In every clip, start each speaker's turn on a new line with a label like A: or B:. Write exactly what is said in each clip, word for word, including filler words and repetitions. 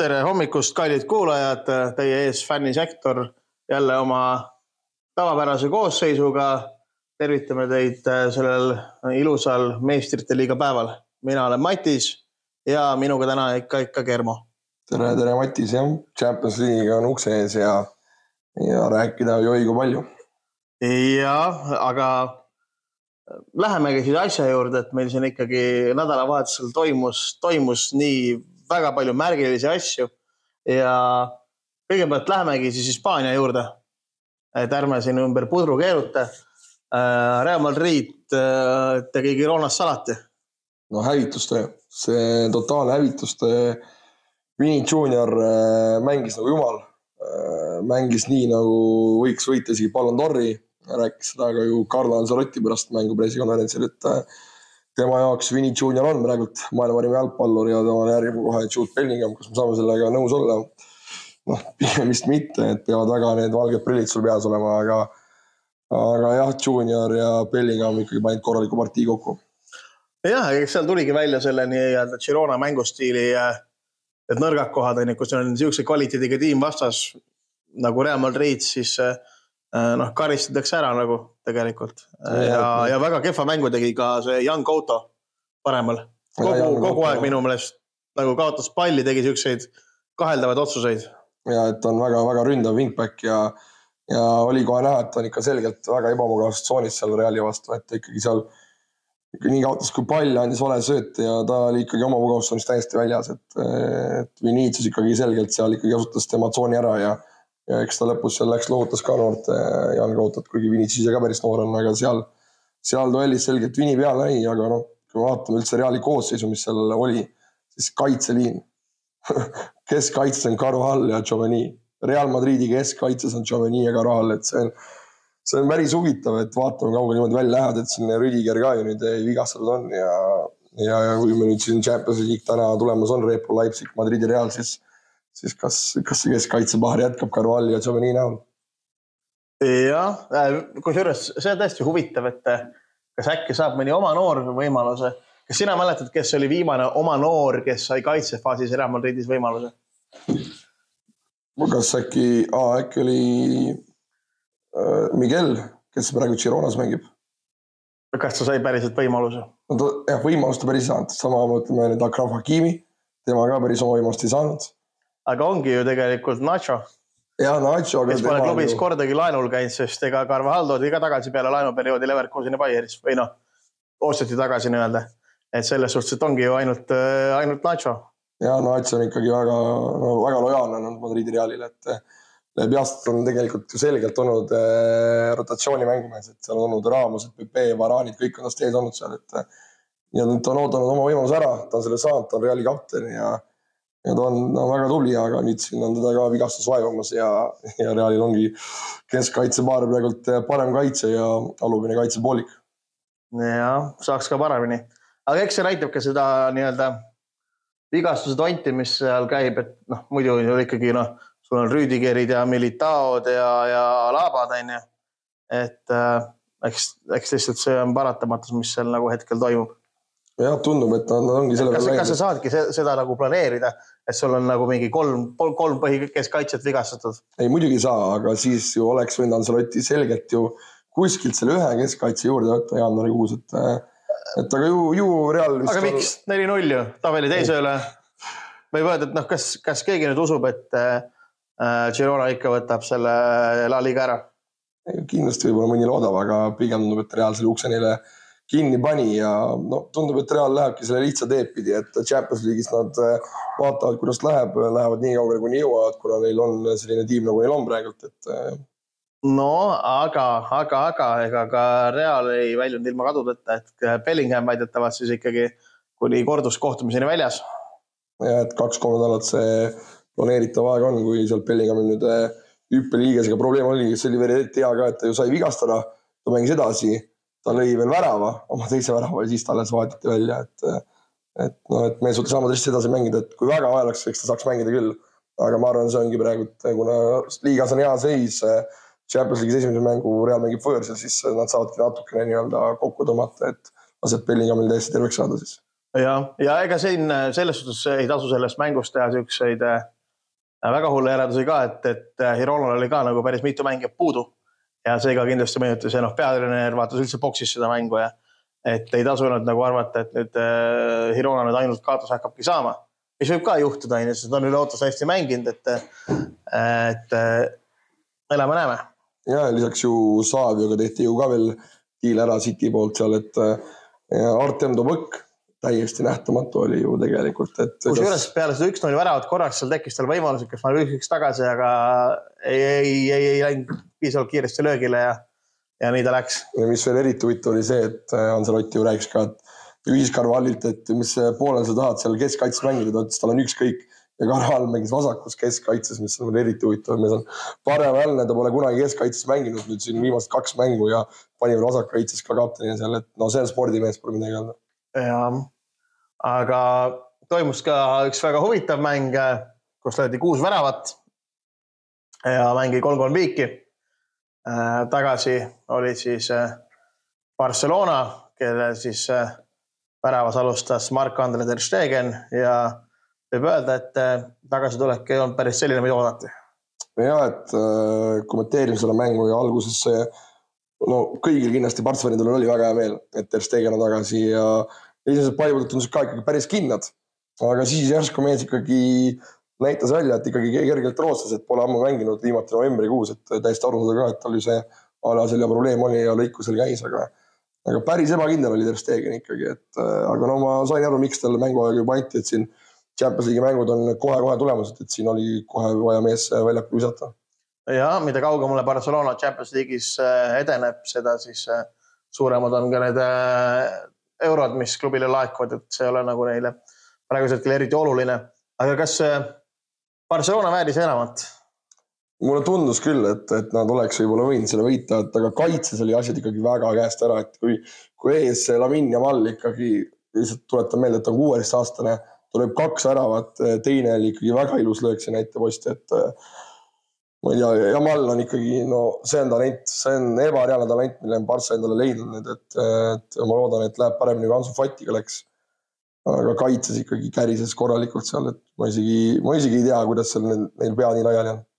A: tere hommikust, kallid kuulajad, teie ees fännisektor jälle oma tavapärase koosseisuga. Tervitame teid sellel ilusal meistrite liiga päeval. Mina olen Matis ja minuga täna ikka ikka Kermo.
B: Tere, tere Matis, jah. Champions League on ukse ees ja, ja rääkida ju õigu palju.
A: Ja, aga lähemegi siis asja juurde, et meil siin ikkagi nädalavahetusel toimus, toimus nii väga palju märgilisi asju ja kõigepealt lähemegi siis Hispaania juurde. Et ärme siin ümber pudru keeruta. Real Madrid tegi Gironas salati.
B: No hävitustöö. See totaalne hävitustöö. Vini Junior mängis nagu jumal. Mängis nii nagu võiks võita isegi Ballon d'Ori. Rääkis seda ka ju Carlo Ancelotti pärast mängu pressikonverentsil, et tema jaoks Vini Junior on praegult maailma parim jalgpallur ja tema järgib kohe Jude Bellingham, kus me saame sellega nõus olla. Noh, pigem vist mitte, et peavad väga need valged prillid sul peas olema, aga, aga jah, Junior ja Bellingham ikkagi panid korraliku partii kokku.
A: Jah, seal tuligi välja selle nii-öelda Girona mängustiili, et nõrgad kohad, kus on niisuguse kvaliteediga tiim vastas nagu Real Madrid, siis noh, karistatakse ära nagu tegelikult. Ja, ja väga kehva mängu tegi ka see Young Couto paremal. Kogu, kogu aeg minu meelest nagu kaotas palli, tegi niisuguseid kaheldavaid otsuseid.
B: Ja, et on väga, väga ründav wingback ja, ja oli kohe näha, et on ikka selgelt väga ebamugavast tsoonis seal Reali vastu, et ikkagi seal ikka nii kaotas kui pall, andis vale sööte ja ta oli ikkagi oma mugavustsoonist täiesti väljas, et, et Vinicius ikkagi selgelt seal ikkagi kasutas tema tsooni ära ja Ja eks ta lõpus seal läks loovutas ka noort Jan Kautot, kuigi Vinicius ka päris noor on, aga seal, seal duellis selgelt Vini peal näi, aga noh, kui me vaatame üldse Reali koosseisu, mis seal oli, siis kaitseliin. Keskkaitses on Carvajal ja Tchouameni. Real Madridi keskkaitses on Tchouameni ja Carvajal, et see on, see on päris huvitav, et vaatame kauga niimoodi välja lähevad, et siin Rüdiger ka ju nüüd vigastatud on ja, ja, ja kui me nüüd siin Champions League täna tulemas on Repo, Leipzig, Madridi Real, siis siis kas, kas see keskkaitsepahar jätkab Carvalho ja Tchouameni näol?
A: Jah, kui juures, see on täiesti huvitav, et kas äkki saab mõni oma noor võimaluse. Kas sina mäletad, kes oli viimane oma noor, kes sai kaitsefaasis Real Madridis võimaluse?
B: Kas äkki, aa, äkki oli äh, Miguel, kes praegu Gironas mängib?
A: Kas ta sai päriselt võimaluse?
B: No, ta, jah, võimalust ta päris saanud. Sama mõtleme nüüd Akraf Hakimi, tema ka päris oma võimalust ei saanud.
A: Aga ongi ju tegelikult Nacho.
B: Ja, Nacho.
A: Kes pole klubis ju kordagi laenul käinud, sest ega Carvajal toodi ka tagasi peale laenuperioodi Leverkuseni Bayeris või noh, osteti tagasi nii-öelda. Et selles suhtes, et ongi ju ainult, ainult Nacho.
B: Ja, Nacho on ikkagi väga, no, väga lojaalne on Madridi Realile, et läbi aastat on tegelikult ju selgelt olnud eh, rotatsiooni mängumees, et seal on olnud Ramos, Pepe, Varanid, kõik on tast ees olnud seal, et ja nüüd ta on ootanud oma võimalus ära, ta on selle saanud, ta on Reali kapten ja Ja ta on, on väga tubli, aga nüüd siin on teda ka vigastus vaevamas ja, ja Realil ongi keskkaitsepaar praegult parem kaitse ja alumine kaitsepoolik.
A: Ja, saaks ka paremini. Aga eks see näitab ka seda nii-öelda vigastuse tonti, mis seal käib, et noh, muidu on ikkagi, noh, sul on Rüdigerid ja Militaod ja, ja Alabad, on ju. Et äh, eks, eks lihtsalt see on paratamatus, mis seal nagu hetkel toimub.
B: Jah, tundub, et nad ongi selle
A: kas, kas sa saadki seda nagu planeerida, et sul on nagu mingi kolm, kolm põhi keskkaitset vigastatud?
B: Ei, muidugi ei saa, aga siis ju oleks võinud Ancelotti selgelt ju kuskilt selle ühe keskkaitse juurde võtta jaanuari kuus, et, et aga ju, ju Real...
A: Aga miks neli null ju, tabeli teise üle? Või võed, et noh, kas, kas keegi nüüd usub, et äh, Girona ikka võtab selle La Liga ära?
B: Kindlasti võib-olla mõni loodab, aga pigem tundub, et Real selle ukse neile kinni pani ja no, tundub, et Real lähebki selle lihtsa teepidi, et Champions League'is nad vaatavad, kuidas läheb, lähevad nii kaugele, kui nii jõuavad, kuna neil on selline tiim, nagu neil on praegult. Et...
A: No, aga, aga, aga, ega ka Real ei väljunud ilma kadudeta, et Bellingham väidetavad siis ikkagi kuni korduskohtumiseni väljas.
B: Ja, et kaks-kolm nädalat see planeeritav aeg on, kui seal Bellingham nüüd hüppeliigesega probleem oli, see oli veel tea ka, et ta ju sai vigastada, ta mängis edasi. Ta lõi veel värava, oma teise värava ja siis ta alles vaaditi välja, et, et, no, et me suhtes saame tõesti edasi mängida, et kui väga vajalaks, eks ta saaks mängida küll. Aga ma arvan, see ongi praegu, kuna liigas on hea seis, Champions League'is esimese mängu Real mängib võõrsil, siis nad saavadki natukene nii-öelda kokku tõmmata, et laseb Bellinghamil täiesti terveks saada siis.
A: ja, ja ega siin selles suhtes ei tasu sellest mängust teha siukseid väga hullu järeldusi ka, et, et Hironal oli ka nagu päris mitu mängijat puudu ja seega kindlasti mõjutas ja noh, peatreener vaatas üldse boksis seda mängu ja et ei tasu nüüd nagu arvata, et nüüd Hirona nüüd ainult kaotus hakkabki saama, mis võib ka juhtuda, sest on üle ootus hästi mänginud, et, et elame-näeme.
B: Ja lisaks ju Saavioga tehti ju ka veel tiil ära City poolt seal, et Artem Dobõk täiesti nähtamatu oli ju tegelikult. Et
A: kus kas... üles peale seda üks null väravat korraks seal tekkis tal võimalused, kes ma üks tagasi, aga ei, ei, ei, ei läinud piisavalt kiiresti löögile ja, ja nii ta läks.
B: Ja mis veel eriti huvitav oli see, et Ancelotti ju rääkis ka, et ühis Carvallilt, et mis poolel sa tahad seal keskkaitses mängida, ta ütles, tal on ükskõik ja Carval mängis vasakus keskkaitses, mis on eriti huvitav. Meil on parem jälle, ta pole kunagi keskkaitses mänginud nüüd siin viimased kaks mängu ja pani veel vasakkaitses ka kapteni seal, et no see on spordimees, pole midagi öelda.
A: Ja, aga toimus ka üks väga huvitav mäng, kus löödi kuus väravat ja mängi kolm kolm viiki. Tagasi oli siis Barcelona, kelle siis väravas alustas Marc-Andre ter Stegen ja võib öelda, et tagasi tulek ei olnud päris selline, mida oodati.
B: Ja, et kommenteerin selle mängu ja alguses see, no kõigil kindlasti Barcelonidel oli väga hea meel, et ter Stegen on tagasi ja esimesed palipõdud tundus ka ikkagi päris kinnad. Aga siis järsku mees ikkagi näitas välja, et ikkagi kergelt roostas, et pole ammu mänginud viimati novembrikuus, et täiesti arvada ka, et tal ju see ala selja probleem oli ja lõikusel käis, aga, aga päris ebakindel oli ter Stegen ikkagi. Et, aga no ma sain aru, miks tal mänguaega juba anti, et siin Champions League mängud on kohe-kohe tulemused, et siin oli kohe vaja mees väljakul visata.
A: Ja, mida kaugemale Barcelona Champions League'is edeneb, seda siis suuremad on ka need eurod, mis klubile laekuvad, et see ei ole nagu neile praegusel eriti oluline. Aga kas Barcelona vääris enamat?
B: Mulle tundus küll, et, et nad oleks võib-olla võinud selle võita, et aga kaitses oli asjad ikkagi väga käest ära, et kui, kui ees Lamin Yamal ikkagi lihtsalt tuletan meelde, et on kuueteist aastane, tuleb kaks äravat, teine oli ikkagi väga ilus löök see näite posti, et ma ei tea, Yamal on ikkagi, no see on talent, see on ebareaalne talent, mille on Barca endale leidnud nüüd, et, et ma loodan, et läheb paremini kui Ansu Fatiga läks, aga kaitses ikkagi kärises korralikult seal, et ma isegi, ma isegi ei tea, kuidas seal neil pea nii laiali on.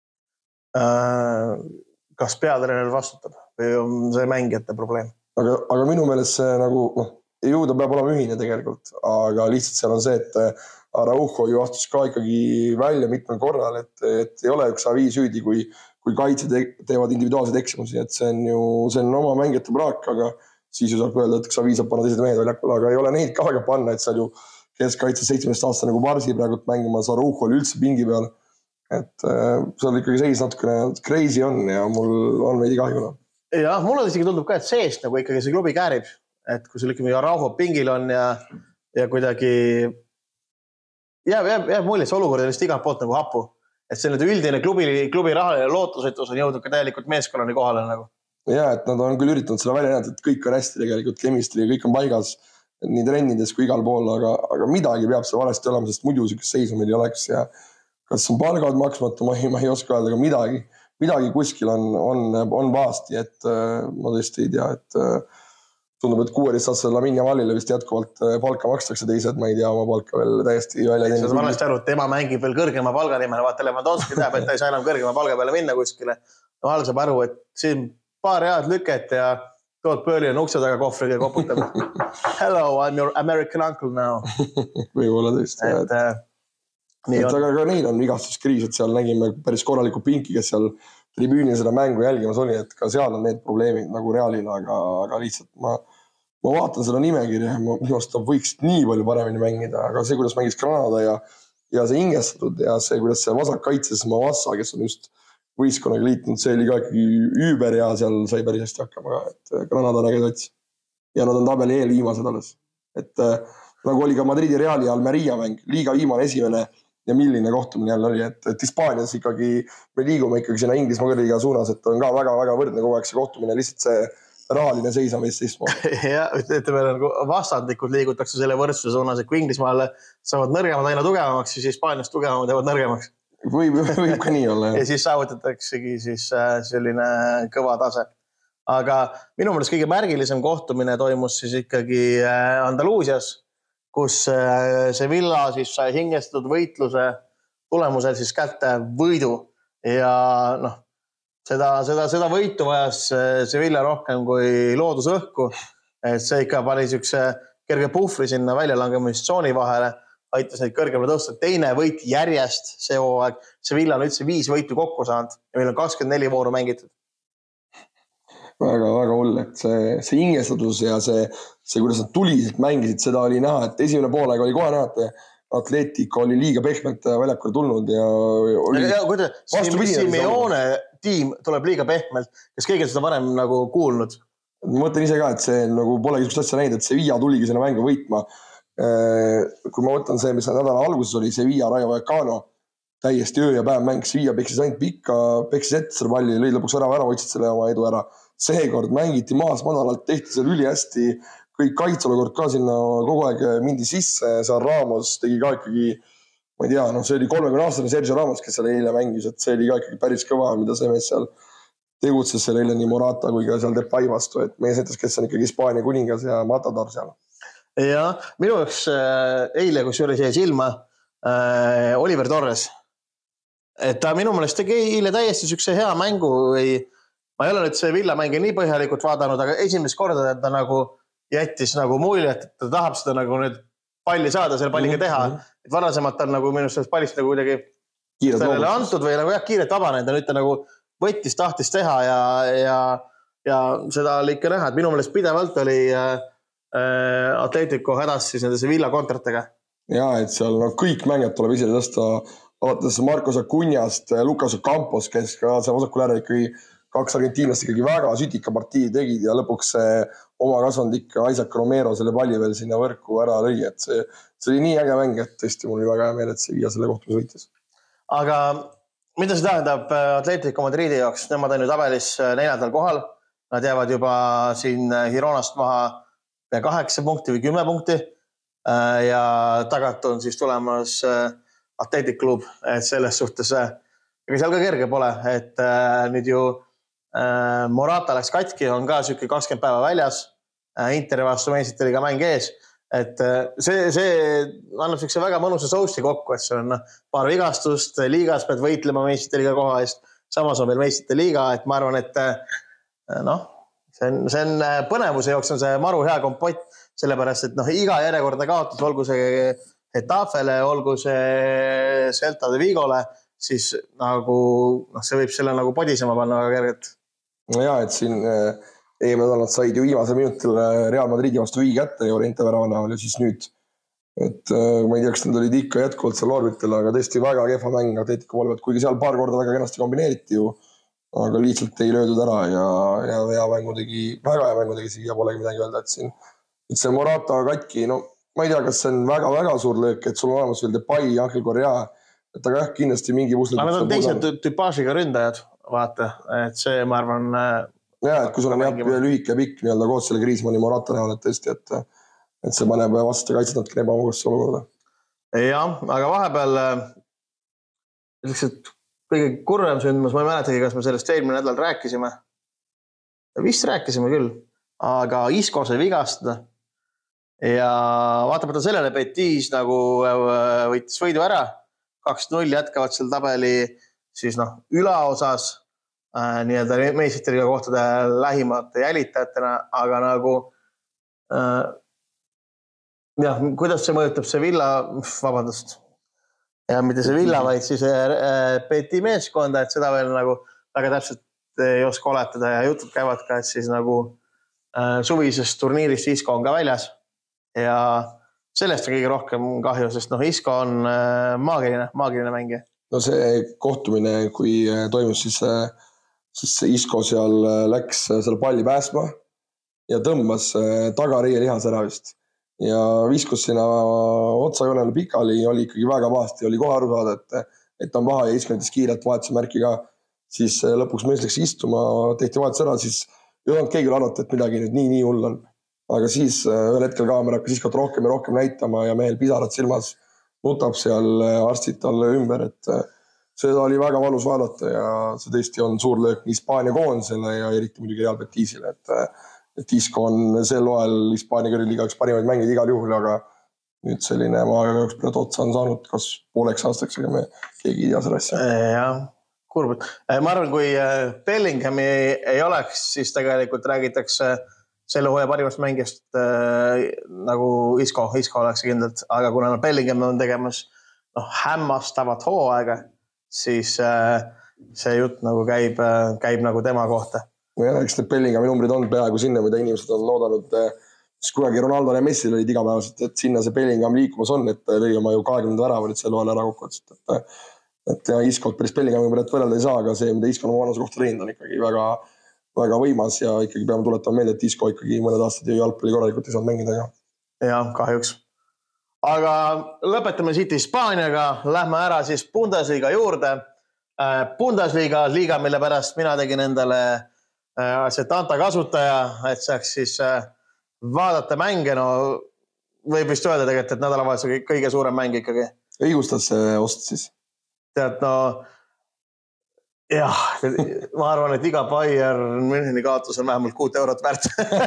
A: Kas peatreener vastutab või on see mängijate probleem?
B: Aga, aga minu meelest see nagu, noh, jõuda peab olema ühine tegelikult, aga lihtsalt seal on see, et Araujo ju astus ka ikkagi välja mitmel korral, et, et ei ole üks Xavi süüdi, kui, kui kaitse teevad individuaalseid eksimusi, et see on ju see on oma mängijate praak, aga siis ju saab öelda, et Xavi saab panna teised mehed väljakul, aga ei ole neid ka väga panna, et seal ju keskkaitse seitsmeteist aasta nagu Barsi praegult mängimas, Araujo oli üldse pingi peal, et äh, seal ikkagi seis natukene crazy on ja mul on veidi kahjuna.
A: Ja, mulle isegi tundub ka, et seest nagu ikkagi see klubi käärib, et kui sul ikkagi Araujo pingil on ja, ja kuidagi jääb, jääb, jääb mulje, see olukord on vist igalt poolt nagu hapu. Et see nüüd üldine klubi, klubi rahaline lootusetus on jõudnud ka täielikult meeskonnani kohale nagu.
B: Ja, et nad on küll üritanud seda välja näidata, et kõik on hästi tegelikult, chemistry, kõik on paigas nii trennides kui igal pool, aga, aga midagi peab see valesti olema, sest muidu sükest seisu meil ei oleks ja kas on palgad maksmata, ma ei, ma ei oska öelda, aga midagi, midagi kuskil on, on, on vaasti, et äh, ma tõesti ei tea, et äh, tundub, et kuueteist aastasele Lamin Yamalile vist jätkuvalt palka makstakse teised, ma ei tea oma palka veel täiesti välja.
A: See on valesti aru, et tema mängib veel kõrgema palga nimel, vaata Lewandowski teab, et ta ei saa enam kõrgema palga peale minna kuskile. No Al saab aru, et siin paar head lüket ja tood Pööli on ukse taga kohvriga ja koputab. Hello, I'm your American uncle now.
B: Võib-olla tõesti.
A: Et,
B: et, et aga ka neil on vigastuskriis, et seal nägime päris korraliku pinki, kes seal tribüünil seda mängu jälgimas oli, et ka seal on need probleemid nagu Realil, aga, aga lihtsalt ma, ma vaatan seda nimekirja ja ma minu arust võiks nii palju paremini mängida, aga see, kuidas mängis Granada ja, ja see ingestatud ja see, kuidas see vasak kaitses Mavassa, kes on just võistkonnaga liitunud, see oli ka ikkagi üüber ja seal sai päris hästi hakkama, et Granada nägi sots. Ja nad on tabeli eel viimased alles. Et äh, nagu oli ka Madridi Reali ja Almeria mäng, liiga viimane esimene ja milline kohtumine jälle oli, et, et Hispaanias ikkagi me liigume ikkagi sinna Inglismaa kõrliga suunas, et on ka väga-väga võrdne kogu aeg see kohtumine, lihtsalt see rahaline seis on vist teistmoodi.
A: Ja, ütleme, vastandlikult liigutakse selle võrdsuse suunas, et kui Inglismaale saavad nõrgemad aina tugevamaks, siis Hispaanias tugevamad jäävad nõrgemaks.
B: Võib, võib ka nii olla.
A: Ja siis saavutataksegi siis selline kõva tase. Aga minu meelest kõige märgilisem kohtumine toimus siis ikkagi Andaluusias, kus Sevilla siis sai hingestatud võitluse tulemusel siis kätte võidu ja noh, seda, seda, seda võitu vajas Sevilla rohkem kui loodusõhku, et see ikka pani siukse kerge puhvri sinna väljalangemistsooni vahele, aitas neid kõrgemale tõusta. Teine võit järjest see hooaeg. Sevilla on üldse viis võitu kokku saanud ja meil on kakskümmend neli vooru mängitud.
B: Väga, väga hull, et see, see hingestatus ja see, see, kuidas nad tuliselt mängisid, seda oli näha, et esimene poolaeg oli kohe näha, et Atletico oli liiga pehmelt väljakule tulnud ja oli
A: ja, kuidas, Simeone tiim tuleb liiga pehmelt. Kas keegi seda varem nagu kuulnud?
B: Ma mõtlen ise ka, et see nagu polegi üks asja näinud, et see Via tuligi selle mängu võitma. Kui ma võtan see, mis nädala alguses oli, see Via Rayo Vallecano täiesti öö ja päev mängis Via, peksis ainult pikka, peksis ette selle palli, lõid lõpuks ära, ära võtsid selle oma edu ära. Seekord mängiti maas madalalt, tehti seal üli hästi, kõik kaitseolukord ka sinna kogu aeg mindi sisse, seal Ramos tegi ka ikkagi, ma ei tea, no see oli kolmekümne aastane Sergio Ramos, kes seal eile mängis, et see oli ka ikkagi päris kõva, mida see mees seal tegutses seal eile nii Morata kui ka seal Depay vastu, et mees näitas, kes on ikkagi Hispaania kuningas ja Matador seal.
A: Ja minu jaoks eile, kus juures jäi silma äh, Oliver Torres, et ta minu meelest tegi eile täiesti sükse hea mängu või ma ei ole nüüd see Villa mängi nii põhjalikult vaadanud, aga esimest korda ta nagu jättis nagu mulje, et ta tahab seda nagu nüüd palli saada, selle palliga teha. Et varasemalt on nagu minu sellest pallist nagu kuidagi sellele antud või nagu jah, kiiret vabanenud ja nüüd ta nagu võttis, tahtis teha ja, ja, ja seda oli ikka näha, et minu meelest pidevalt oli äh, Atletico hädas siis nende Sevilla kontratega.
B: Ja, et seal no, kõik mängijad tuleb ise tõsta alates Marcos Acuñast, Lucas Campos, kes ka see vasakul äärel ikkagi kaks argentiinlast ikkagi väga sütika partii tegid ja lõpuks see oma kasvandik Isaac Romero selle palli veel sinna võrku ära lõi, et see, see oli nii äge mäng, et tõesti mul oli väga hea meel, et see Via selle kohtumise võitis.
A: Aga mida see tähendab Atletico Madridi jaoks? Nemad on ju tabelis neljandal kohal, nad jäävad juba siin Gironast maha kaheksa punkti või kümme punkti ja tagant on siis tulemas Athletic Club, et selles suhtes ega seal ka kerge pole, et nüüd ju Morata läks katki, on ka süki kakskümmend päeva väljas, Interi vastu meistrit oli ka mäng ees, et see, see annab sükse väga mõnusa sousti kokku, et see on paar vigastust, liigas pead võitlema meistrit liiga koha eest, samas on veel meistrit liiga, et ma arvan, et noh, see on, see on põnevuse jooks on see maru hea kompott, sellepärast, et noh, iga järjekordne kaotus, olgu see Getafele, olgu see Celta de Vigole, siis nagu, noh, see võib selle nagu podisema panna väga kergelt.
B: No jaa, et siin eelmine nädal nad said ju viimasel minutil Real Madridi vastu viigi kätte ja Oriente väravana oli siis nüüd. Et ma ei tea, kas nad olid ikka jätkuvalt seal orbitel, aga tõesti väga kehva mäng Atletico poole pealt, kuigi seal paar korda väga kenasti kombineeriti ju, aga lihtsalt ei löödud ära ja, ja hea mängu tegi, väga hea mängu tegi siia polegi midagi öelda, et siin et see Morata katki, no ma ei tea, kas see on väga-väga suur löök, et sul on olemas veel Depay ja Angel Correa, et aga jah, kindlasti mingi pusle.
A: Aga nad on teised tüpaažiga ründajad, vaata, et see, ma arvan...
B: Ja, et kui sul on jah, lühike ja pikk nii-öelda koos selle Griezmanni Morata näol, et tõesti, et, et see paneb vastu kaitset natuke ebamugasse olukorda.
A: Jah, aga vahepeal kõige kurvem sündmus, ma ei mäletagi, kas me sellest eelmine nädal rääkisime. Vist rääkisime küll, aga Isco sai vigastada. Ja vaatamata sellele Betis nagu võitis võidu ära, kaks null jätkavad seal tabeli siis noh, ülaosas äh, nii-öelda meistriga kohtade lähimate jälitajatena, aga nagu äh, jah, kuidas see mõjutab Sevilla, vabandust, ja mitte Sevilla, vaid siis äh, Beti meeskonda, et seda veel nagu väga täpselt ei oska oletada ja jutud käivad ka, et siis nagu äh, suvisest turniirist Isco on ka väljas ja sellest on kõige rohkem kahju, sest noh, Isco on äh, maagiline, maagiline mängija.
B: No see kohtumine, kui toimus, siis, siis Isco seal läks seal palli pääsma ja tõmbas tagariie lihas ära vist. Ja viskus sinna otsajoonele pikali, oli ikkagi väga pahasti, oli kohe aru saada, et, et on paha ja Isco näitas kiirelt vahetuse märki ka. Siis lõpuks mees läks istuma, tehti vahetus ära, siis ei olnud keegi arvata, et midagi nüüd nii, nii hull on. Aga siis ühel hetkel kaamera hakkas Iscot rohkem ja rohkem näitama ja mehel pisarad silmas nutab seal arstid talle ümber, et seda oli väga valus vaadata ja see tõesti on suur löök Hispaania koondisele ja eriti muidugi Real Betisile, et, et Isco on sel loel Hispaania kõriliiga üks parimaid mängid igal juhul, aga nüüd selline maaga üks pealt otsa on saanud, kas pooleks aastaks, aga me keegi ei tea selle asja.
A: Jah, kurb. Ma arvan, kui Bellinghami ei oleks, siis tegelikult räägitakse selle hooaja parimast mängijast äh, nagu Isco, Isco oleks kindlalt, aga kuna Bellingham on tegemas noh, hämmastavat hooaega, siis äh, see jutt nagu käib, käib nagu tema kohta.
B: No jah, eks need Bellinghami numbrid on peaaegu sinna, mida inimesed on loodanud, siis kunagi Ronaldo ja Messi olid igapäevaselt, et sinna see Bellingham liikumas on, et lõi oma ju kahekümnenda väraval, et seal vahel ära kokkuvõttes. Et, et ja Iscolt päris Bellinghami pärast võrrelda ei saa, aga see, mida Isco on vanuse kohta teinud, on ikkagi väga väga võimas ja ikkagi peame tuletama meelde, et Isco ikkagi mõned aastad ju jalgpalli korralikult ei saanud mängida.
A: Jah, kahjuks. Aga lõpetame siit Hispaaniaga, lähme ära siis Bundesliga juurde. Bundesliga liiga, mille pärast mina tegin endale Setanta kasutaja, et saaks siis vaadata mänge, no võib vist öelda tegelikult, et nädalavahetus kõige suurem mäng ikkagi.
B: Õigustas see ost siis?
A: Tead, no jah, ma arvan, et iga Bayern Müncheni kaotus on vähemalt kuut eurot väärt.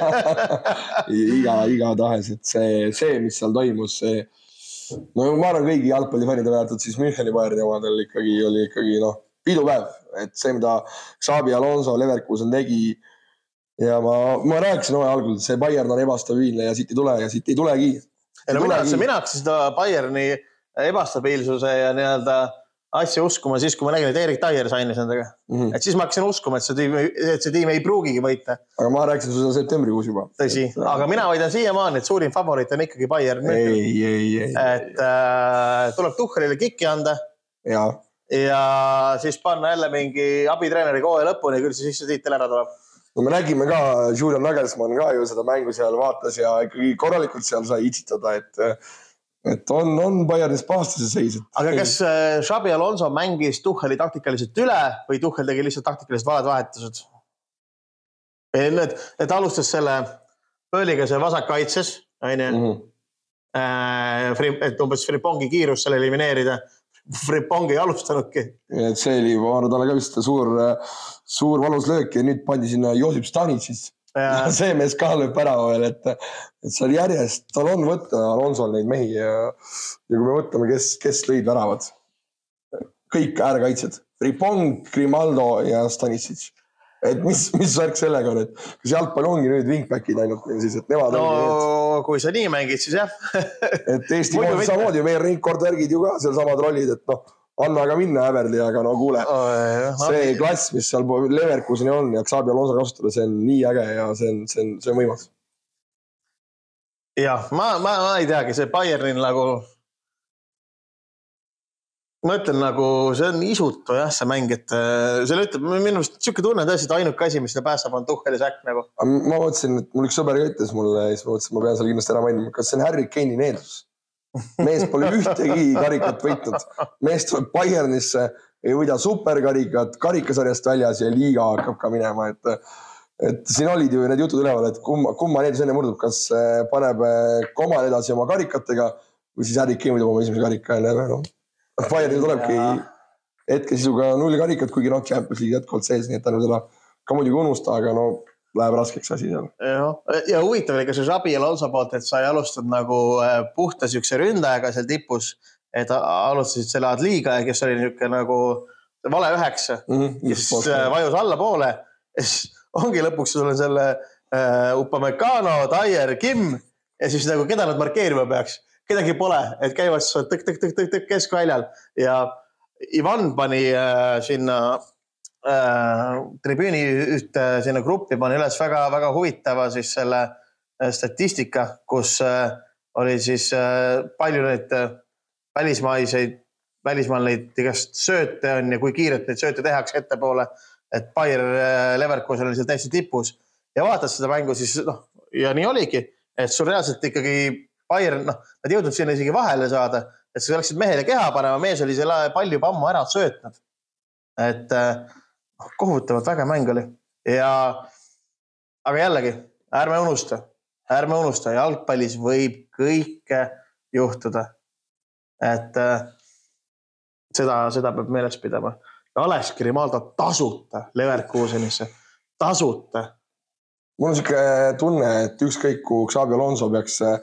B: iga, iga tahes, et see, see, mis seal toimus, see, no ma arvan kõigi jalgpallifännide väärtud, siis Müncheni Bayerni omadel ikkagi oli ikkagi noh, pidupäev, et see, mida Xabi Alonso Leverkusen tegi ja ma, ma rääkisin oe algul, see Bayern on ebastabiilne ja siit ei tule ja siit ei tulegi.
A: Ei no mina hakkasin seda Bayerni ebastabiilsuse ja nii-öelda asja uskuma siis, kui ma nägin, et Erik Dyer sainis nendega. Mm-hmm. Et siis ma hakkasin uskuma, et see, tiim, et see tiim ei pruugigi võita.
B: Aga ma rääkisin seda septembrikuus juba.
A: Tõsi, et, aga mina võidan siiamaani, et suurim favoriit on ikkagi Bayern.
B: Ei, ei, ei.
A: Et äh, tuleb Tuchelile kikki anda.
B: Ja.
A: Ja siis panna jälle mingi abitreeneri kohe lõpuni, küll see sisse tiitel ära tuleb.
B: No me nägime ka, Julian Nagelsmann ka ju seda mängu seal vaatas ja ikkagi korralikult seal sai itsitada, et Et on, on Bayernis paastuse seis.
A: Aga kas Xabi Alonso mängis Tucheli taktikaliselt üle või Tuchel tegi lihtsalt taktikalised valed vahetused? Et, et alustas selle pööliga see vasak kaitses, mm-hmm. et umbes Fripongi kiirus selle elimineerida. Fripong ei alustanudki.
B: Et see oli, ma arvan, talle ka vist suur, suur valus löök ja nüüd pandi sinna Josip Stanitsis. Ja see mees ka lööb ära veel, et, et seal järjest, tal on võtta Alonsol neid mehi ja, ja kui me võtame, kes, kes lõid väravad. Kõik äärekaitsed. Fripong, Grimaldo ja Stanisic. Et mis, mis värk sellega on, et kas jalgpall ongi nüüd wingbackid ainult siis, et nemad
A: no,
B: ongi
A: need. Kui sa nii mängid, siis jah.
B: et Eesti koos samamoodi, meie ringkordvärgid ju ka seal samad rollid, et noh, anna aga minna Äverli, aga no kuule, oh, see klass, mis seal Leverkuseni on ja Xabi Alonso kasutada, see on nii äge ja see on, see on, see on võimas.
A: Jah, ma, ma, ma ei teagi, see Bayernin nagu, ma ütlen nagu, see on isutu jah, see mäng, et selle ütleb, minu arust siuke tunne tõesti, et ainuke asi, mis seda päästab, on Tucheli säkk nagu. Ma
B: mõtlesin, et mul üks sõber ütles mulle ja siis ma mõtlesin, ma pean seal kindlasti ära mainima, kas see on Harry Kane'i needus? Mees pole ühtegi karikat võitnud. Mees tuleb Bayernisse, ei võida superkarikat, karikasarjast väljas ja liiga hakkab ka minema. Et, et siin olid ju need jutud üleval, et kumma, kumma needus enne murdub, kas paneb komal edasi oma karikatega või siis Harry Kane võidab oma esimese karika. No, Bayernil tulebki hetke sisuga null karikat, kuigi noh, Champions League jätkuvalt sees, nii et tänu seda ka muidugi unusta, aga no läheb raskeks asi seal.
A: Ja, ja huvitav oli ka see Xabi Alonso poolt, et sa ei alustanud nagu puhta siukse ründajaga seal tipus, et alustasid selle Adliga, kes oli niuke nagu vale üheksa, mm-hmm, kes just vajus alla poole. Ongi lõpuks sul on selle uh, Upamecano, Dyer, Kim ja siis nagu keda nad markeerima peaks. Kedagi pole, et käivad tõk, tõk, tõk, tõk, tõk keskväljal ja Ivan pani uh, sinna Äh, tribüüni ühte sinna gruppi pani üles väga, väga huvitava siis selle äh, statistika, kus äh, oli siis äh, palju neid äh, välismaiseid, välismaal neid igast sööte on ja kui kiirelt neid sööte tehakse ettepoole, et Bayer äh, Leverkusen oli seal täiesti tipus ja vaatad seda mängu siis, noh, ja nii oligi, et sul reaalselt ikkagi Bayer, noh, nad jõudnud sinna isegi vahele saada, et sa läksid mehele keha panema, mees oli selle palju pammu ära söötnud, et äh, kohutavalt väga mäng oli. Ja, aga jällegi, ärme unusta, ärme unusta, jalgpallis võib kõike juhtuda. Et äh, seda, seda peab meeles pidama. Ja Alex Grimaldo tasuta Leverkusenisse. Tasuta.
B: Mul on siuke tunne, et ükskõik kui Xabi Alonso peaks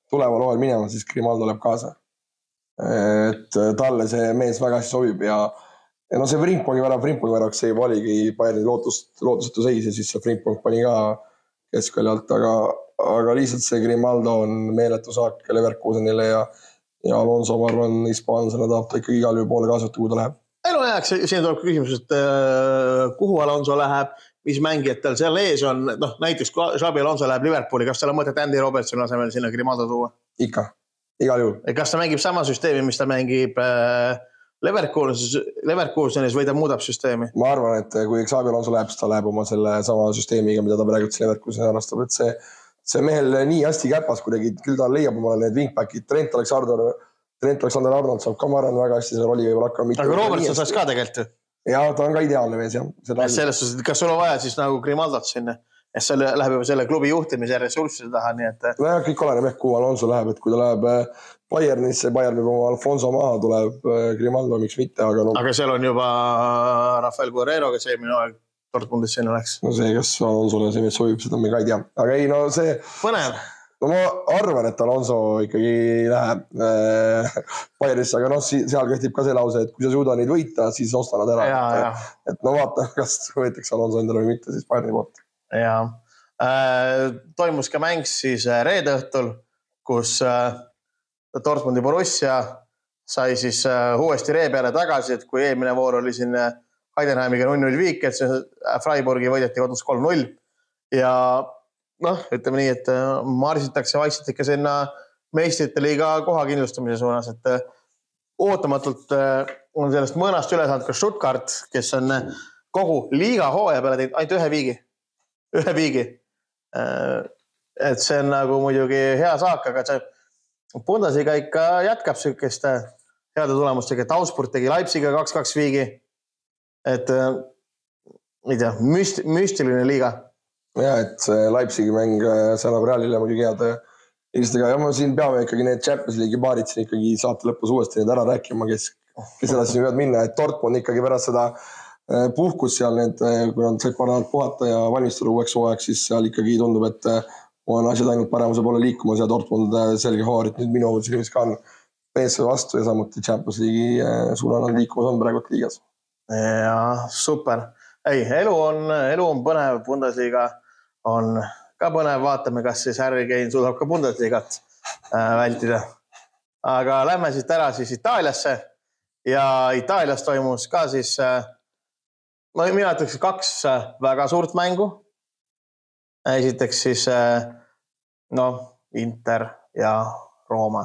B: tuleval hooajal minema, siis Grimaldo läheb kaasa. Et talle see mees väga hästi sobib ja, ja no see Frimponi värav, Frimponi väraks see oligi Bayerni lootust, lootusetu seis ja siis see Frimpon pani ka keskvälja alt, aga, aga lihtsalt see Grimaldo on meeletu saak Leverkusenile ja, ja Alonso, ma arvan, hispaanlasena tahab ta ikkagi igal juhul poole kaasata, kui ta läheb.
A: Ei no jääks, siin tuleb küsimus, et äh, kuhu Alonso läheb, mis mängijad tal seal ees on, noh näiteks kui Xabi Alonso läheb Liverpooli, kas tal on mõtet Andy Robertsoni asemel sinna Grimaldo tuua?
B: Ikka, igal juhul.
A: Kas ta mängib sama süsteemi, mis ta mängib äh, Leverkusenis, Leverkusenis või ta muudab süsteemi?
B: Ma arvan, et kui Xabi Alonso läheb, siis ta läheb oma selle sama süsteemiga, mida ta praegu Leverkusenis arvastab, et see, see mehel nii hästi käpas kuidagi, küll ta leiab omale need wingbackid, Trent Alexander Trent Alexander Arnold saab ka ma arvan väga hästi, seal oli võib-olla hakka mitte.
A: Aga Robertson saaks ka tegelikult.
B: Ja, ta on ka ideaalne mees, jah.
A: Selles suhtes, kas sul on vaja siis nagu Grimaldot sinna? Ja see läheb juba selle klubi juhtimise ressursside taha, nii et...
B: No, kõik oleneb ehk, kuhu Alonso läheb, et kui ta läheb Bayernisse, Bayern võib oma Alfonso maha, tuleb Grimaldo, miks mitte, aga... No...
A: Aga seal on juba Rafael Guerrero, kes eelmine aeg Dortmundis sinna läks.
B: No see, kas Alonsole see mees sobib, seda me ka ei tea. Aga ei, no see...
A: Põnev.
B: No ma arvan, et Alonso ikkagi läheb äh, Bayernisse, aga noh, seal kehtib ka see lause, et kui sa suuda neid võita, siis osta nad ära.
A: Ja,
B: et,
A: ja.
B: et no vaata, kas võetakse Alonso endale või mitte, siis Bayerni poolt.
A: Ja. Äh, toimus ka mäng siis reede õhtul, kus äh, Dortmundi Borussia sai siis äh, uuesti ree peale tagasi, et kui eelmine voor oli siin Heidenheimiga null null viik, et see Freiburgi võideti kodus kolm null ja noh, ütleme nii, et marsitakse vaikselt ikka sinna meistrite liiga koha kindlustamise suunas, et ootamatult on sellest mõõnast üle saanud ka Stuttgart, kes on kogu liiga hooaja peale teinud ainult ühe viigi. Ühe viigi. Et see on nagu muidugi hea saak, aga see Bundesliga ikka jätkab sükest heade tulemustega, et Augsburg tegi Leipziga kaks kaks viigi. Et ei tea, müst, müstiline liiga.
B: Ja, et see Leipzigi mäng, see annab Realile muidugi head ilmestega. Ja ma siin peame ikkagi need Champions League'i baarid siin ikkagi saate lõpus uuesti need ära rääkima, kes, kes edasi võivad minna. Et Dortmund ikkagi pärast seda puhkus seal, need, kui nad said paar nädalat puhata ja valmistada uueks hooajaks, siis seal ikkagi tundub, et on asjad ainult paremuse poole liikumas ja Dortmund selge hooarit nüüd minu silmis ka on P S V vastu ja samuti Champions League'i suunal on liikumas on praegu liigas.
A: Ja, super. Ei, elu on, elu on põnev, Bundesliga on ka põnev, vaatame, kas siis Harry Kane suudab ka Bundesligat äh, vältida. Aga lähme siit ära siis Itaaliasse ja Itaalias toimus ka siis, äh, ma mina ütleks kaks väga suurt mängu. Esiteks siis äh, no, Inter ja Rooma.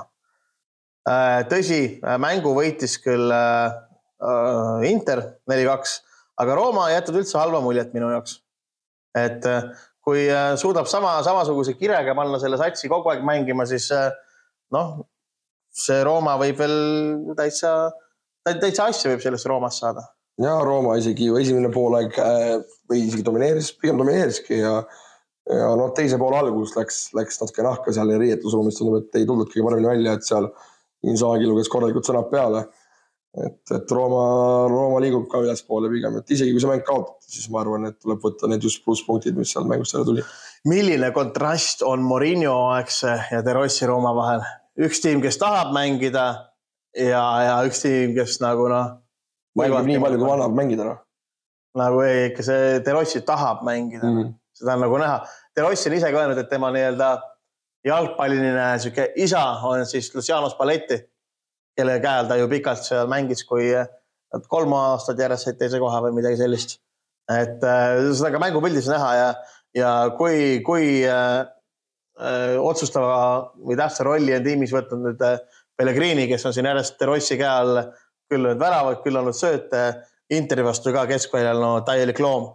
A: Äh, tõsi, mängu võitis küll äh, Inter neli kaks, aga Rooma ei jätnud üldse halva muljet minu jaoks. Et kui suudab sama, samasuguse kirega panna selle satsi kogu aeg mängima, siis noh, see Rooma võib veel täitsa, täitsa asja võib sellest Roomast saada.
B: Ja Rooma isegi esimene poolaeg või isegi domineeris, pigem domineeriski ja, ja no, teise poole algus läks, läks natuke nahka seal ja riietusruumist tundub, et ei tuldud kõige paremini välja, et seal Insaagi luges korralikult sõnad peale. Et, et Rooma, Rooma liigub ka üles poole pigem, et isegi kui see mäng kaotab, siis ma arvan, et tuleb võtta need just plusspunktid, mis seal mängust selle tuli.
A: Milline kontrast on Mourinho aegse ja De Rossi Rooma vahel? Üks tiim, kes tahab mängida ja, ja üks tiim, kes nagu noh...
B: Mängib nii palju, kui annab mängida. No.
A: Nagu ei, ikka see De Rossi tahab mängida. Mm. Seda on nagu näha. De Rossi on ise ka öelnud, et tema nii-öelda jalgpalliline süke isa on siis Luciano Spalletti, kelle käel ta ju pikalt seal mängis, kui kolm aastat järjest said teise koha või midagi sellist. Et seda ka mängupildis näha ja, ja kui, kui äh, otsustava või tähtsa rolli on tiimis võtnud nüüd Pellegrini, kes on siin järjest De Rossi käel küll nüüd väravad, küll on nüüd sööte Interi vastu ka keskväljal, no täielik loom.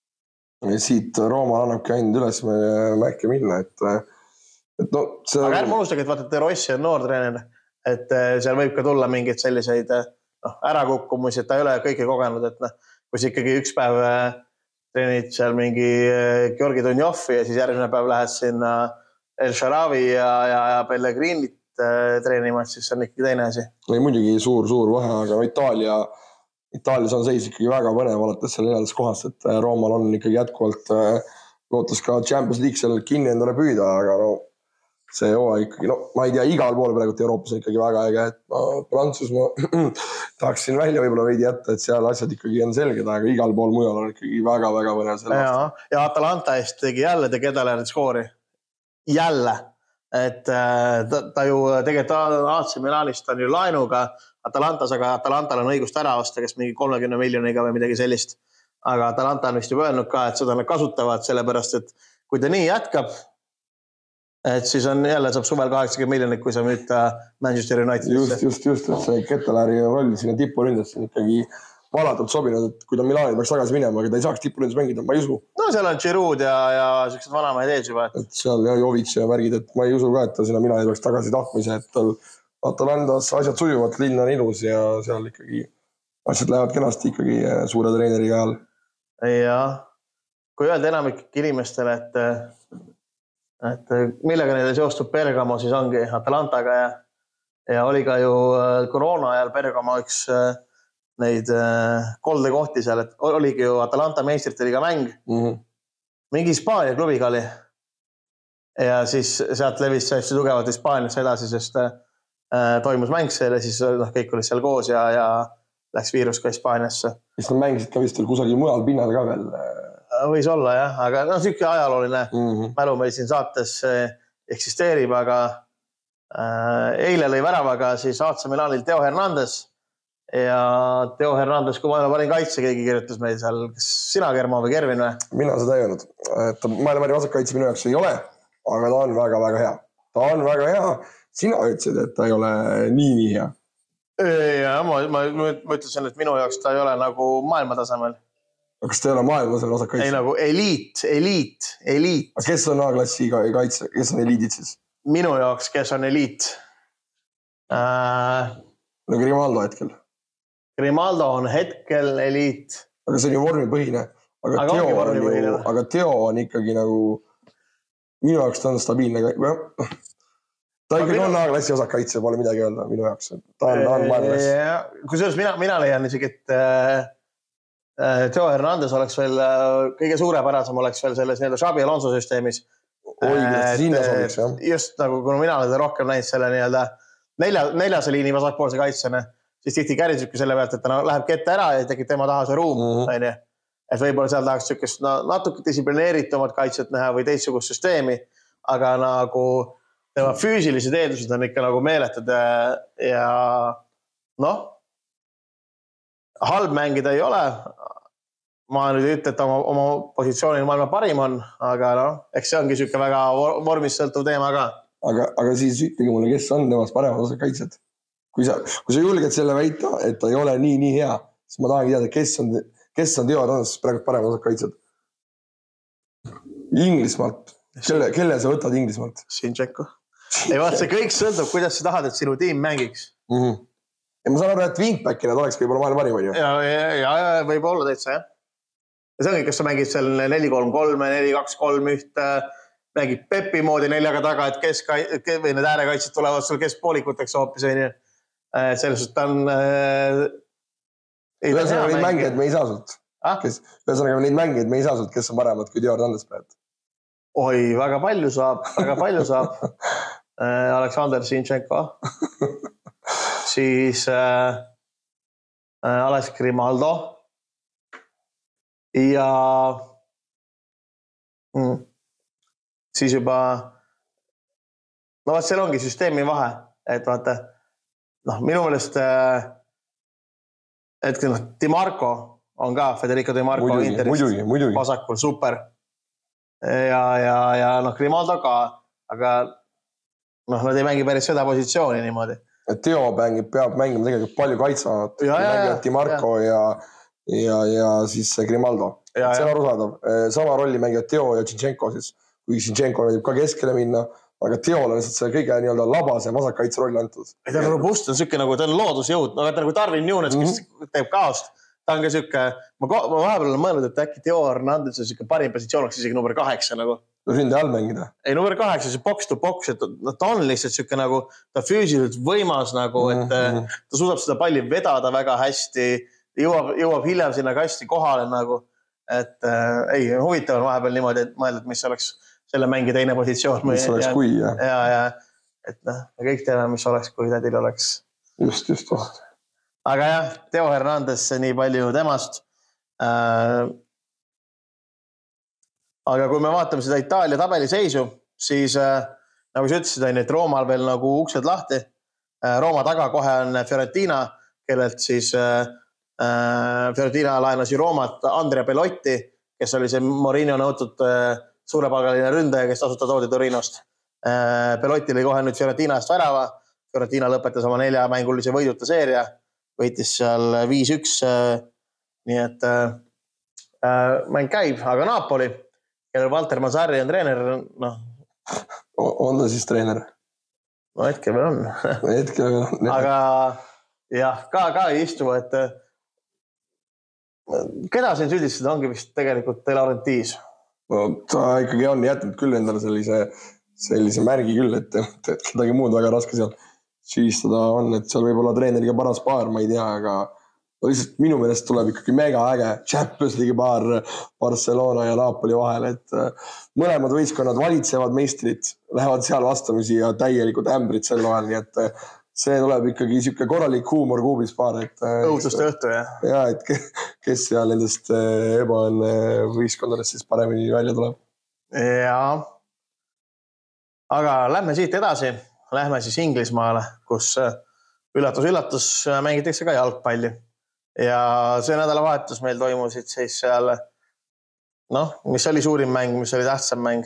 B: Ja siit Rooma annabki ainult üles märke minna, et, et no see...
A: Aga ärme unustage, et vaata, De Rossi on noor treener. Et seal võib ka tulla mingeid selliseid noh, ärakukkumus, et ta ei ole kõike kogenud, et noh, kui sa ikkagi üks päev treenid seal mingi Georgi Dunjovi ja siis järgmine päev lähed sinna El Sharavi ja, ja, ja Pellegrinit treenima, siis see on ikkagi teine asi.
B: Ei muidugi suur, suur vahe, aga Itaalia, Itaalias on seis ikkagi väga põnev alates seal neljandast kohast, et Roomal on ikkagi jätkuvalt lootus ka Champions League seal kinni endale püüda, aga no see hooaeg ikkagi, no ma ei tea, igal pool praegu Euroopas on ikkagi väga äge, et ma Prantsusmaa tahaksin välja võib-olla veidi jätta, et seal asjad ikkagi on selged, aga igal pool mujal on ikkagi väga-väga põnev selle
A: aasta. Ja Atalanta eest tegi jälle tegi Edeler skoori. Jälle. Et ta, ta ju tegelikult A C Milanist on ju laenuga Atalantas, aga Atalantal on õigust ära osta, kes mingi kolmekümne miljoniga või midagi sellist. Aga Atalanta on vist juba öelnud ka, et seda nad kasutavad sellepärast, et kui ta nii jätkab, et siis on jälle saab suvel kaheksakümmend miljonit, kui sa müüd Manchester Unitedisse.
B: Just, just, just, et see Ketelari roll sinna tipuründasse on ikkagi valatult sobinud, et kui ta Milani peaks tagasi minema, aga ta ei saaks tipuründas mängida, ma ei usu.
A: No seal on Giroud ja, ja sellised vanamaid ees juba.
B: Et seal ja Jovic ja värgid, et ma ei usu ka, et ta sinna Milani peaks tagasi tahtmise, et tal Atalantas asjad sujuvad, linn on ilus ja seal ikkagi asjad lähevad kenasti ikkagi suure treeneriga ajal.
A: Ja kui öelda enamik inimestele, et et millega neile seostub Bergamo, siis ongi Atalantaga ja, ja oli ka ju koroona ajal Bergamo üks neid kolde kohti seal, et oligi ju Atalanta meistrite liiga mäng. Mm-hmm. Mingi Hispaania klubiga oli. Ja siis sealt levis hästi tugevalt Hispaaniasse edasi, sest äh, toimus mäng seal ja siis noh, kõik olid seal koos ja, ja läks viirus ka Hispaaniasse.
B: Siis nad mängisid ka vist kusagil mujal pinnal ka veel.
A: Võis olla jah, aga no süüke ajalooline mm-hmm. mälu meil siin saates eksisteerib, aga äh, eile lõi väravaga siis A C Milanil Theo Hernandez ja Theo Hernandez, kui maailma parim kaitse, keegi kirjutas meil seal, kas sina Germo või Kervin või?
B: Mina seda ei öelnud, et maailma parim vasakkaitse minu jaoks ei ole, aga ta on väga-väga hea. Ta on väga hea, sina ütlesid, et ta ei ole nii-nii hea.
A: Ja, ma, ma, ma ütlesin, et minu jaoks ta ei ole nagu maailma tasemel.
B: Kas te ei ole maailma selle vasakkaitse?
A: Ei nagu eliit, eliit, eliit.
B: Aga kes on A-klassi kaitse? Kes on eliidid siis?
A: Minu jaoks, kes on eliit? Äh...
B: No Grimaldo hetkel.
A: Grimaldo on hetkel eliit.
B: Aga see on ju vormipõhine. Aga, aga, Teo on, ju, aga Teo on ikkagi nagu... Minu jaoks ta on stabiilne. Ta ikkagi minu... on A-klassi vasakkaitse, pole midagi öelda minu jaoks. Ta on, ta on maailmas.
A: Kui selles mina, mina leian isegi, et... Theo Hernandez oleks veel, kõige suurepärasem oleks veel selles nii-öelda Xabi Alonso süsteemis.
B: Oi, et, sinna sobiks, jah.
A: Just nagu, kui mina olen rohkem näinud selle nii-öelda nelja, neljase liini vasakpoolse kaitsjane, siis tihti kärisibki selle pealt, et ta läheb kette ära ja tekib tema taha see ruum. Mm-hmm. Et võib-olla seal tahaks sükest natuke distsiplineeritumat kaitset näha või teistsugust süsteemi, aga nagu tema füüsilised eeldused on ikka nagu meeletud ja noh, halb mängida ei ole. Ma nüüd ütle, et oma, oma positsioonil maailma parim on, aga noh, eks see ongi süke väga vormist sõltuv teema ka.
B: Aga, aga siis ütlegi mulle, kes on temast paremad osa kaitset? Kui sa, kui sa julged selle väita, et ta ei ole nii, nii hea, siis ma tahangi teada, kes on, kes on Theo Hernandez praegu paremad osa kaitset? Inglismaalt. Kelle, kelle sa võtad Inglismaalt?
A: Zinchenko. Ei vaat, see kõik sõltub, kuidas sa tahad, et sinu tiim mängiks.
B: Mhm. Ja ma saan aru, et Wingbackina ta oleks võib-olla maailma parim, on ju?
A: Ja, ja, ja võib olla täitsa, jah. Ja see ongi, kas sa mängid seal neli kolm kolm, neli kaks kolm üht, mängid Pepi moodi neljaga taga, et kes või need äärekaitsid tulevad sul keskpoolikuteks hoopis, on ju. Selles suhtes ta on...
B: Ühesõnaga neid mängijaid me ei saa sult.
A: Ah?
B: Ühesõnaga neid mängijaid me ei saa sult, kes on paremad kui Theo Hernandez praegu.
A: Oi, väga palju saab, väga palju saab. Aleksander Zinchenko. Siis äh, Alex Grimaldo. Ja mm, siis juba no vaat seal ongi süsteemi vahe, et vaata noh, minu meelest äh, et noh, Di Marco on ka Federico Di Marco Interist vasakul super ja, ja, ja noh, Grimaldo ka, aga noh, nad ei mängi päris seda positsiooni niimoodi.
B: Et Theo mängib, peab mängima tegelikult palju kaitsavat, mängivad Di Marco ja, ja, ja, ja siis Grimaldo. Ja, see on arusaadav. Sama rolli mängivad Theo ja Zinchenko siis, kui Zinchenko võib ka keskele minna, aga Theol on lihtsalt see kõige nii-öelda labase vasakkaitse roll antud. Ta on robust, on sükke nagu, ta on loodusjõud, no ta nagu Darwin Nunes, kes mm-hmm. teeb kaost. Ta on ka sükke, ma, ma vahepeal olen mõelnud, et äkki Theo Hernandez on sükke parim positsioon oleks isegi number kaheksa nagu. Ründe all mängida? Ei,
A: number kaheksa, see box to box, et ta on lihtsalt sükke nagu, ta füüsiliselt võimas nagu, et mm-hmm. ta suudab seda palli vedada väga hästi, jõuab, jõuab hiljem sinna kasti kohale nagu, et äh, ei, huvitav on vahepeal niimoodi, et mõelda, et mis oleks selle mängi teine positsioon.
B: Mis oleks
A: ja,
B: kui, jah.
A: Ja, ja, et noh, me kõik teame, mis oleks, kui tädil oleks.
B: Just, just, just.
A: Aga jah, Theo Hernandez, nii palju temast. Äh, aga kui me vaatame seda Itaalia tabeliseisu, siis äh, nagu sa ütlesid, on, et Roomal veel nagu uksed lahti. Äh, Rooma taga kohe on Fiorentina, kellelt siis äh, Fiorentina laenasi Roomat Andrea Belotti, kes oli see Mourinho nõutud äh, suurepalgaline ründaja, kes tasuta toodi Torinost. Äh, Belotti oli kohe nüüd Fiorentinast värava. Fiorentina lõpetas oma nelja mängulise võiduta seeria. Võitis seal viis üks. Äh, nii et äh, mäng käib, aga Napoli, kellel Walter Mazzarri on treener, noh.
B: On ta siis treener?
A: No hetkel veel on.
B: Hetkel veel on.
A: Aga jah, ka, ka ei istu, et keda siin süüdistada ongi vist tegelikult De Laurentiis?
B: No, ta ikkagi on jätnud küll endale sellise, sellise märgi küll, et, et kedagi muud väga raske seal süüdistada on, et seal võib olla treeneriga paras paar, ma ei tea, aga lihtsalt minu meelest tuleb ikkagi mega äge Champions League paar Barcelona ja Napoli vahel, et mõlemad võistkonnad valitsevad meistrid, lähevad seal vastamisi ja täielikult ämbrid sel vahel, nii et see tuleb ikkagi siuke korralik huumor kuubis paar, et
A: õuduste õhtu, jah.
B: Ja, et kes seal nendest ebaõnne võistkondadest siis paremini välja tuleb.
A: Ja. Aga lähme siit edasi. Lähme siis Inglismaale, kus üllatus-üllatus mängitakse ka jalgpalli. Ja see nädalavahetus meil toimusid siis seal, noh, mis oli suurim mäng, mis oli tähtsam mäng.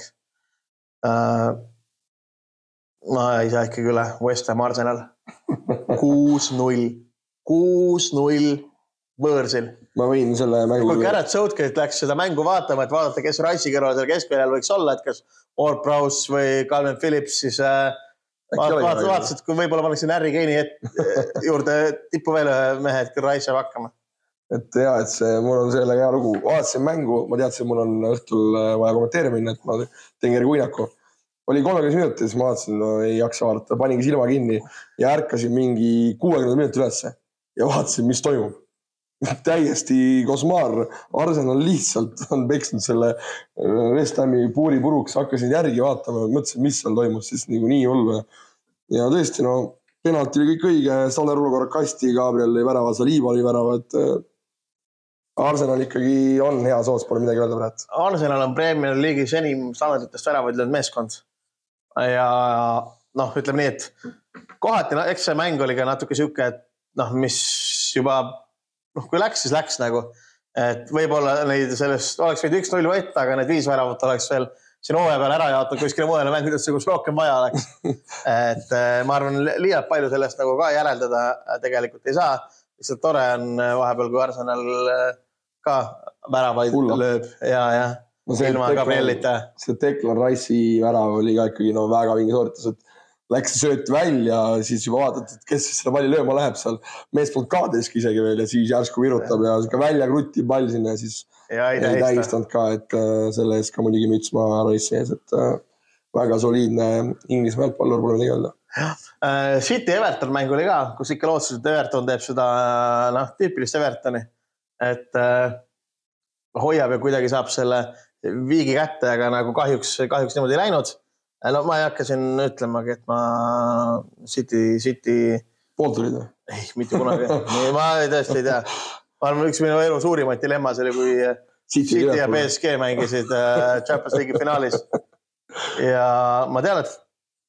A: Ma ei saa ikkagi üle West Ham Arsenal. kuus null. kuus null võõrsil.
B: Ma võin selle mängu...
A: Kui Gareth Southgate läks seda mängu vaatama, et vaadata, kes Rice'i kõrval seal keskväljal võiks olla, et kas Ward-Prowse või Calvin Phillips, siis vaatasid, kui võib-olla paneksin Harry Kane'i juurde tippu veel mehe, et Rice jääb hakkama.
B: Et jah, et see, mul on selle hea lugu. Vaatasin mängu, ma teadsin, mul on õhtul vaja kommenteeri minna, et ma teen Geri Kuinaku. Oli kolmekümne minutis, ma vaatasin, no ei jaksa vaadata, paningi silma kinni ja ärkasin mingi kuuekümne minuti ülesse ja vaatasin, mis toimub. Täiesti kosmaar. Arsenal lihtsalt on peksnud selle West Hami puuri puruks, hakkasin järgi vaatama, mõtlesin, mis seal toimus, siis nii, nii hullu. Ja tõesti, no, penalti oli kõik õige, Saler olukorra kasti, Gabriel oli värava, Saliba oli värava, et Arsenal ikkagi on hea soos, pole midagi öelda praegu.
A: Arsenal on Premier League'is enim standarditest väravaid löönud meeskond. Ja noh, ütleme nii, et kohati, no, eks see mäng oli ka natuke siuke, et noh, mis juba, noh, kui läks, siis läks nagu, et võib-olla neid sellest oleks võid üks null võtta, aga need viis väravat oleks veel siin hooaja peal ära jaotud kuskile mujale mängudesse, kus rohkem vaja oleks. Et ma arvan, liialt palju sellest nagu ka järeldada tegelikult ei saa. Lihtsalt tore on vahepeal, kui Arsenal ka väravaid Ulla. Lööb ja, ja no ilma Gabrielita.
B: See Declan Rice'i värav oli ka ikkagi no, väga vingi sooritus, et läks sööt välja, siis juba vaatad, et kes siis seda palli lööma läheb seal. Meespond kaadeski isegi veel ja siis järsku virutab ja, ja välja krutti pall sinna ja siis
A: ja ei,
B: ei tähistanud ka, et selle ees ka muidugi müts maa Rice'i ees, et väga soliidne Inglismaa jalgpallur pole midagi öelda.
A: City Everton mäng oli ka, kus ikka lootsus, et Everton teeb seda noh, tüüpilist Evertoni, et hoiab ja kuidagi saab selle viigi kätte, aga nagu kahjuks, kahjuks niimoodi läinud. No ma ei hakka siin ütlemagi, et ma City, City...
B: Poolt olid või?
A: Ei, mitte kunagi. Ma tõesti ei tea. Ma arvan, üks minu elu suurimaid dilemmas oli, kui City, City ja P S G mängisid Champions League'i finaalis. Ja ma tean, et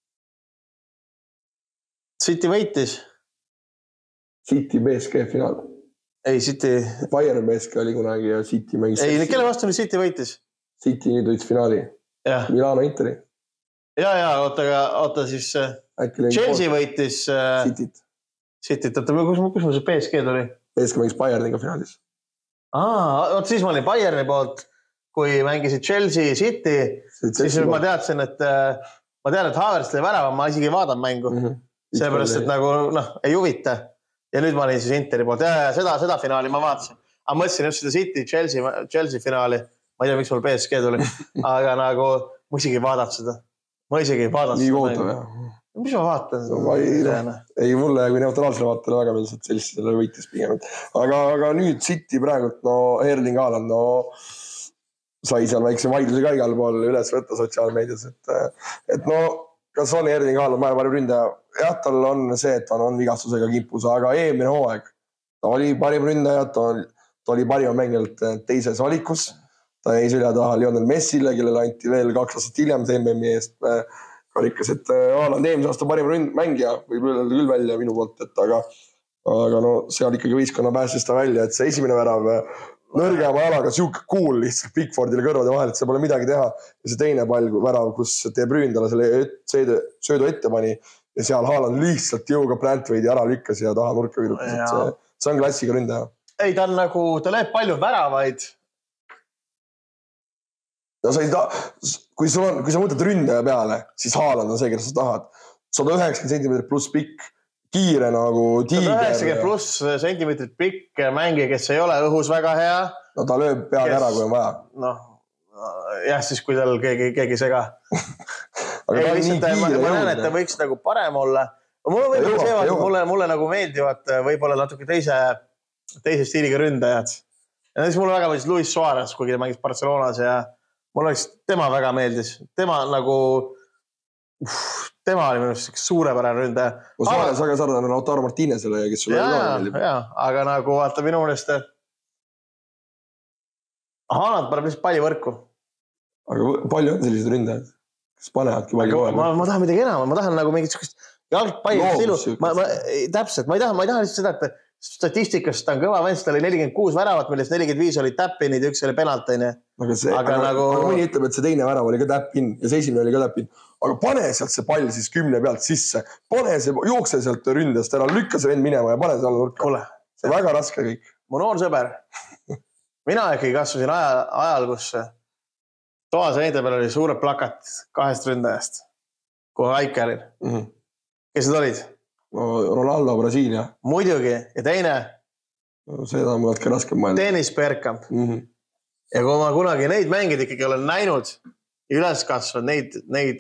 A: City võitis.
B: City P S G finaal.
A: Ei, City...
B: Bayern P S G oli kunagi ja City mängis...
A: Ei, kelle vastu nüüd City võitis?
B: City nüüd võitis finaali.
A: Ja.
B: Milano Interi.
A: Ja, ja, oota, oota siis... Chelsea võitis...
B: Cityt.
A: Cityt, oota, kus, kus mul see P S G tuli?
B: P S G mängis Bayerniga finaalis.
A: Aa, oota, siis ma olin Bayerni poolt, kui mängisid Chelsea, City, siis ma teadsin, et ma tean, et Havertz oli värava, ma isegi vaatan mängu. Mm -hmm. Seepärast, et nagu, noh, ei huvita. Ja nüüd ma olin siis Interi poolt. Ja, ja seda, seda finaali ma vaatasin. Aga mõtlesin just seda City, Chelsea, Chelsea finaali. Ma ei tea, miks mul P S G tuli. Aga nagu, ma isegi vaadab seda. Ma isegi ei vaadanud
B: nii kohtav, jah.
A: Mis ma vaatan?
B: No, ma ei, no, ei mulle kui neutraalsele vaatele väga meeldis, et sellisele võitis pigem. Aga, aga nüüd City praegu, no Erling Haaland, no sai seal väikse vaidluse ka igal pool üles võtta sotsiaalmeedias, et, et no kas on Erling Haaland maailma parim ründaja? Jah, tal on see, et ta on vigastusega kimpus, aga eelmine hooaeg ta oli parim ründaja, ta oli, ta oli parima mängijalt teises valikus, ta jäi selja taha Lionel Messile, kellele anti veel kaks aastat hiljem see M M I eest karikas, et Haaland eelmise aasta parim ründ mängija võib öelda küll välja minu poolt, et aga, aga no seal ikkagi võistkonna päästis ta välja, et see esimene värav nõrgema jalaga siuke kuul lihtsalt Pickfordile kõrvade vahel, et see pole midagi teha. Ja see teine pall värav, kus teeb rüündale selle söödu ette pani ja seal Haaland lihtsalt jõuga Brantwaite'i ära lükkas ja taha nurka virutas. See, see on klassiga ründaja.
A: Ei, ta on nagu, ta lööb palju väravaid.
B: No, sa ei ta, kui, sul on, kui sa mõtled ründaja peale, siis Haaland on see, keda sa tahad. sada üheksakümmend sentimeetrit pluss pikk. Kiire nagu tiiger.
A: sada üheksakümmend pluss sentimeetrit pikk mängija, kes ei ole õhus väga hea.
B: No ta lööb peaga kes... ära, kui on vaja.
A: Noh, jah, siis kui tal keegi, keegi sega.
B: Aga ei, lihtsalt,
A: ma, ma näen, et ta võiks nagu parem olla. Mulle, võib see, vaat, mulle, mulle nagu meeldivad võib-olla natuke teise, teise stiiliga ründajad. Ja näiteks mulle väga meeldis Luis Suarez, kuigi ta mängis Barcelonas ja mulle oleks, tema väga meeldis. Tema nagu... Uff, tema oli minu suurepärane ründaja.
B: Suarez väga sarnane Lautaro Martinezele, kes sulle
A: ja, ja, ja, aga nagu vaata minu mõnest Haaland paneb lihtsalt palli võrku.
B: Aga palju on sellised ründajad? Kes panevadki palli võrku?
A: Ma, ma tahan midagi enam, ma tahan nagu mingit sükust jalgpalli stilu. Ma, ma, täpselt, ma ei taha, ma ei taha lihtsalt seda, et statistikast ta on kõva vend, ta oli nelikümmend kuus väravat, millest nelikümmend viis oli tap-inid ja üks oli penaltine.
B: Aga, see, aga, aga, nagu... aga mõni ütleb, et see teine värav oli ka tap-in ja see esimene oli ka tap-in. Aga pane sealt see pall siis kümne pealt sisse. Pane see, jookse sealt ründest ära, lükka see vend minema ja pane see alla nurka.
A: Kule.
B: See on väga raske kõik.
A: Mu noor sõber. Mina ikkagi kasvasin ajal, ajal kus toas einde peal oli suure plakat kahest ründajast. Kui Aikeril. Mm-hmm. Kes need olid?
B: No, Ronaldo, Brasiilia.
A: Muidugi. Ja teine?
B: No, seda on mõnedki raskem mõelda.
A: Dennis Bergkamp.
B: Mm-hmm.
A: Ja kui ma kunagi neid mängid ikkagi olen näinud ja üles kasvanud, neid, neid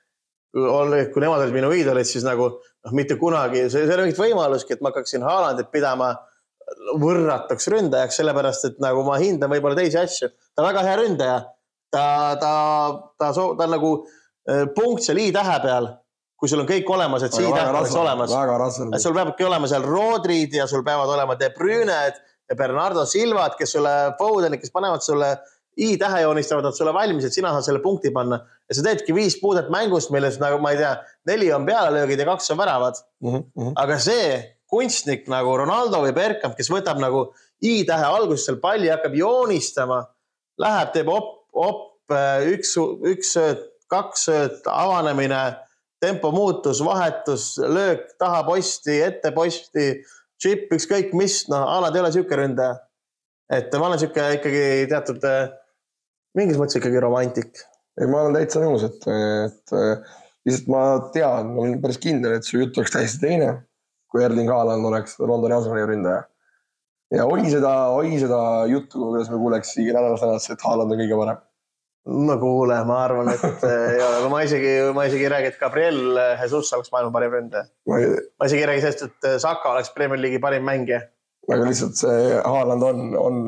A: kui nemad olid minu iidolid, siis nagu noh, mitte kunagi, see, see oli mingit võimaluski, et ma hakkaksin Haalandit pidama võrrataks ründajaks, sellepärast, et nagu ma hindan võib-olla teisi asju. Ta on väga hea ründaja. Ta, ta, ta, ta, ta on nagu punkt seal i-tähe peal, kui sul on kõik olemas, et see i-tähe oleks olemas. Et sul peabki olema seal Rodrid ja sul peavad olema De Brüned ja Bernardo Silvad, kes sulle Fodenid, kes panevad sulle i-tähe joonistavad nad sulle valmis, et sina saad selle punkti panna. Ja sa teedki viis puudet mängust, milles nagu, ma ei tea, neli on pealelöögid ja kaks on väravad. Mm-hmm. Aga see kunstnik nagu Ronaldo või Bergkamp, kes võtab nagu i-tähe alguses seal palli, hakkab joonistama, läheb, teeb op, op, üks, üks sööt, kaks sööt, avanemine, tempo muutus, vahetus, löök taha posti, ette posti, chip, ükskõik mis, no Haaland ei ole siuke ründaja. Et ma olen siuke ikkagi teatud mingis mõttes ikkagi romantik.
B: Ei, ma olen täitsa nõus, et, et lihtsalt ma tean, ma olen päris kindel, et su jutt oleks täiesti teine, kui Erling Haaland oleks Londoni Arsenali ründaja. Ja oi seda, oi seda juttu, kuidas me kuuleks iga nädalas nädalas, et Haaland on kõige parem.
A: No kuule, ma arvan, et ei ole. Ma isegi, ma isegi räägi, et Gabriel Jesus oleks maailma parim ründaja. Ma, ei... ma isegi räägi sellest, et Saka oleks Premier League'i parim mängija.
B: Aga lihtsalt see Haaland on, on,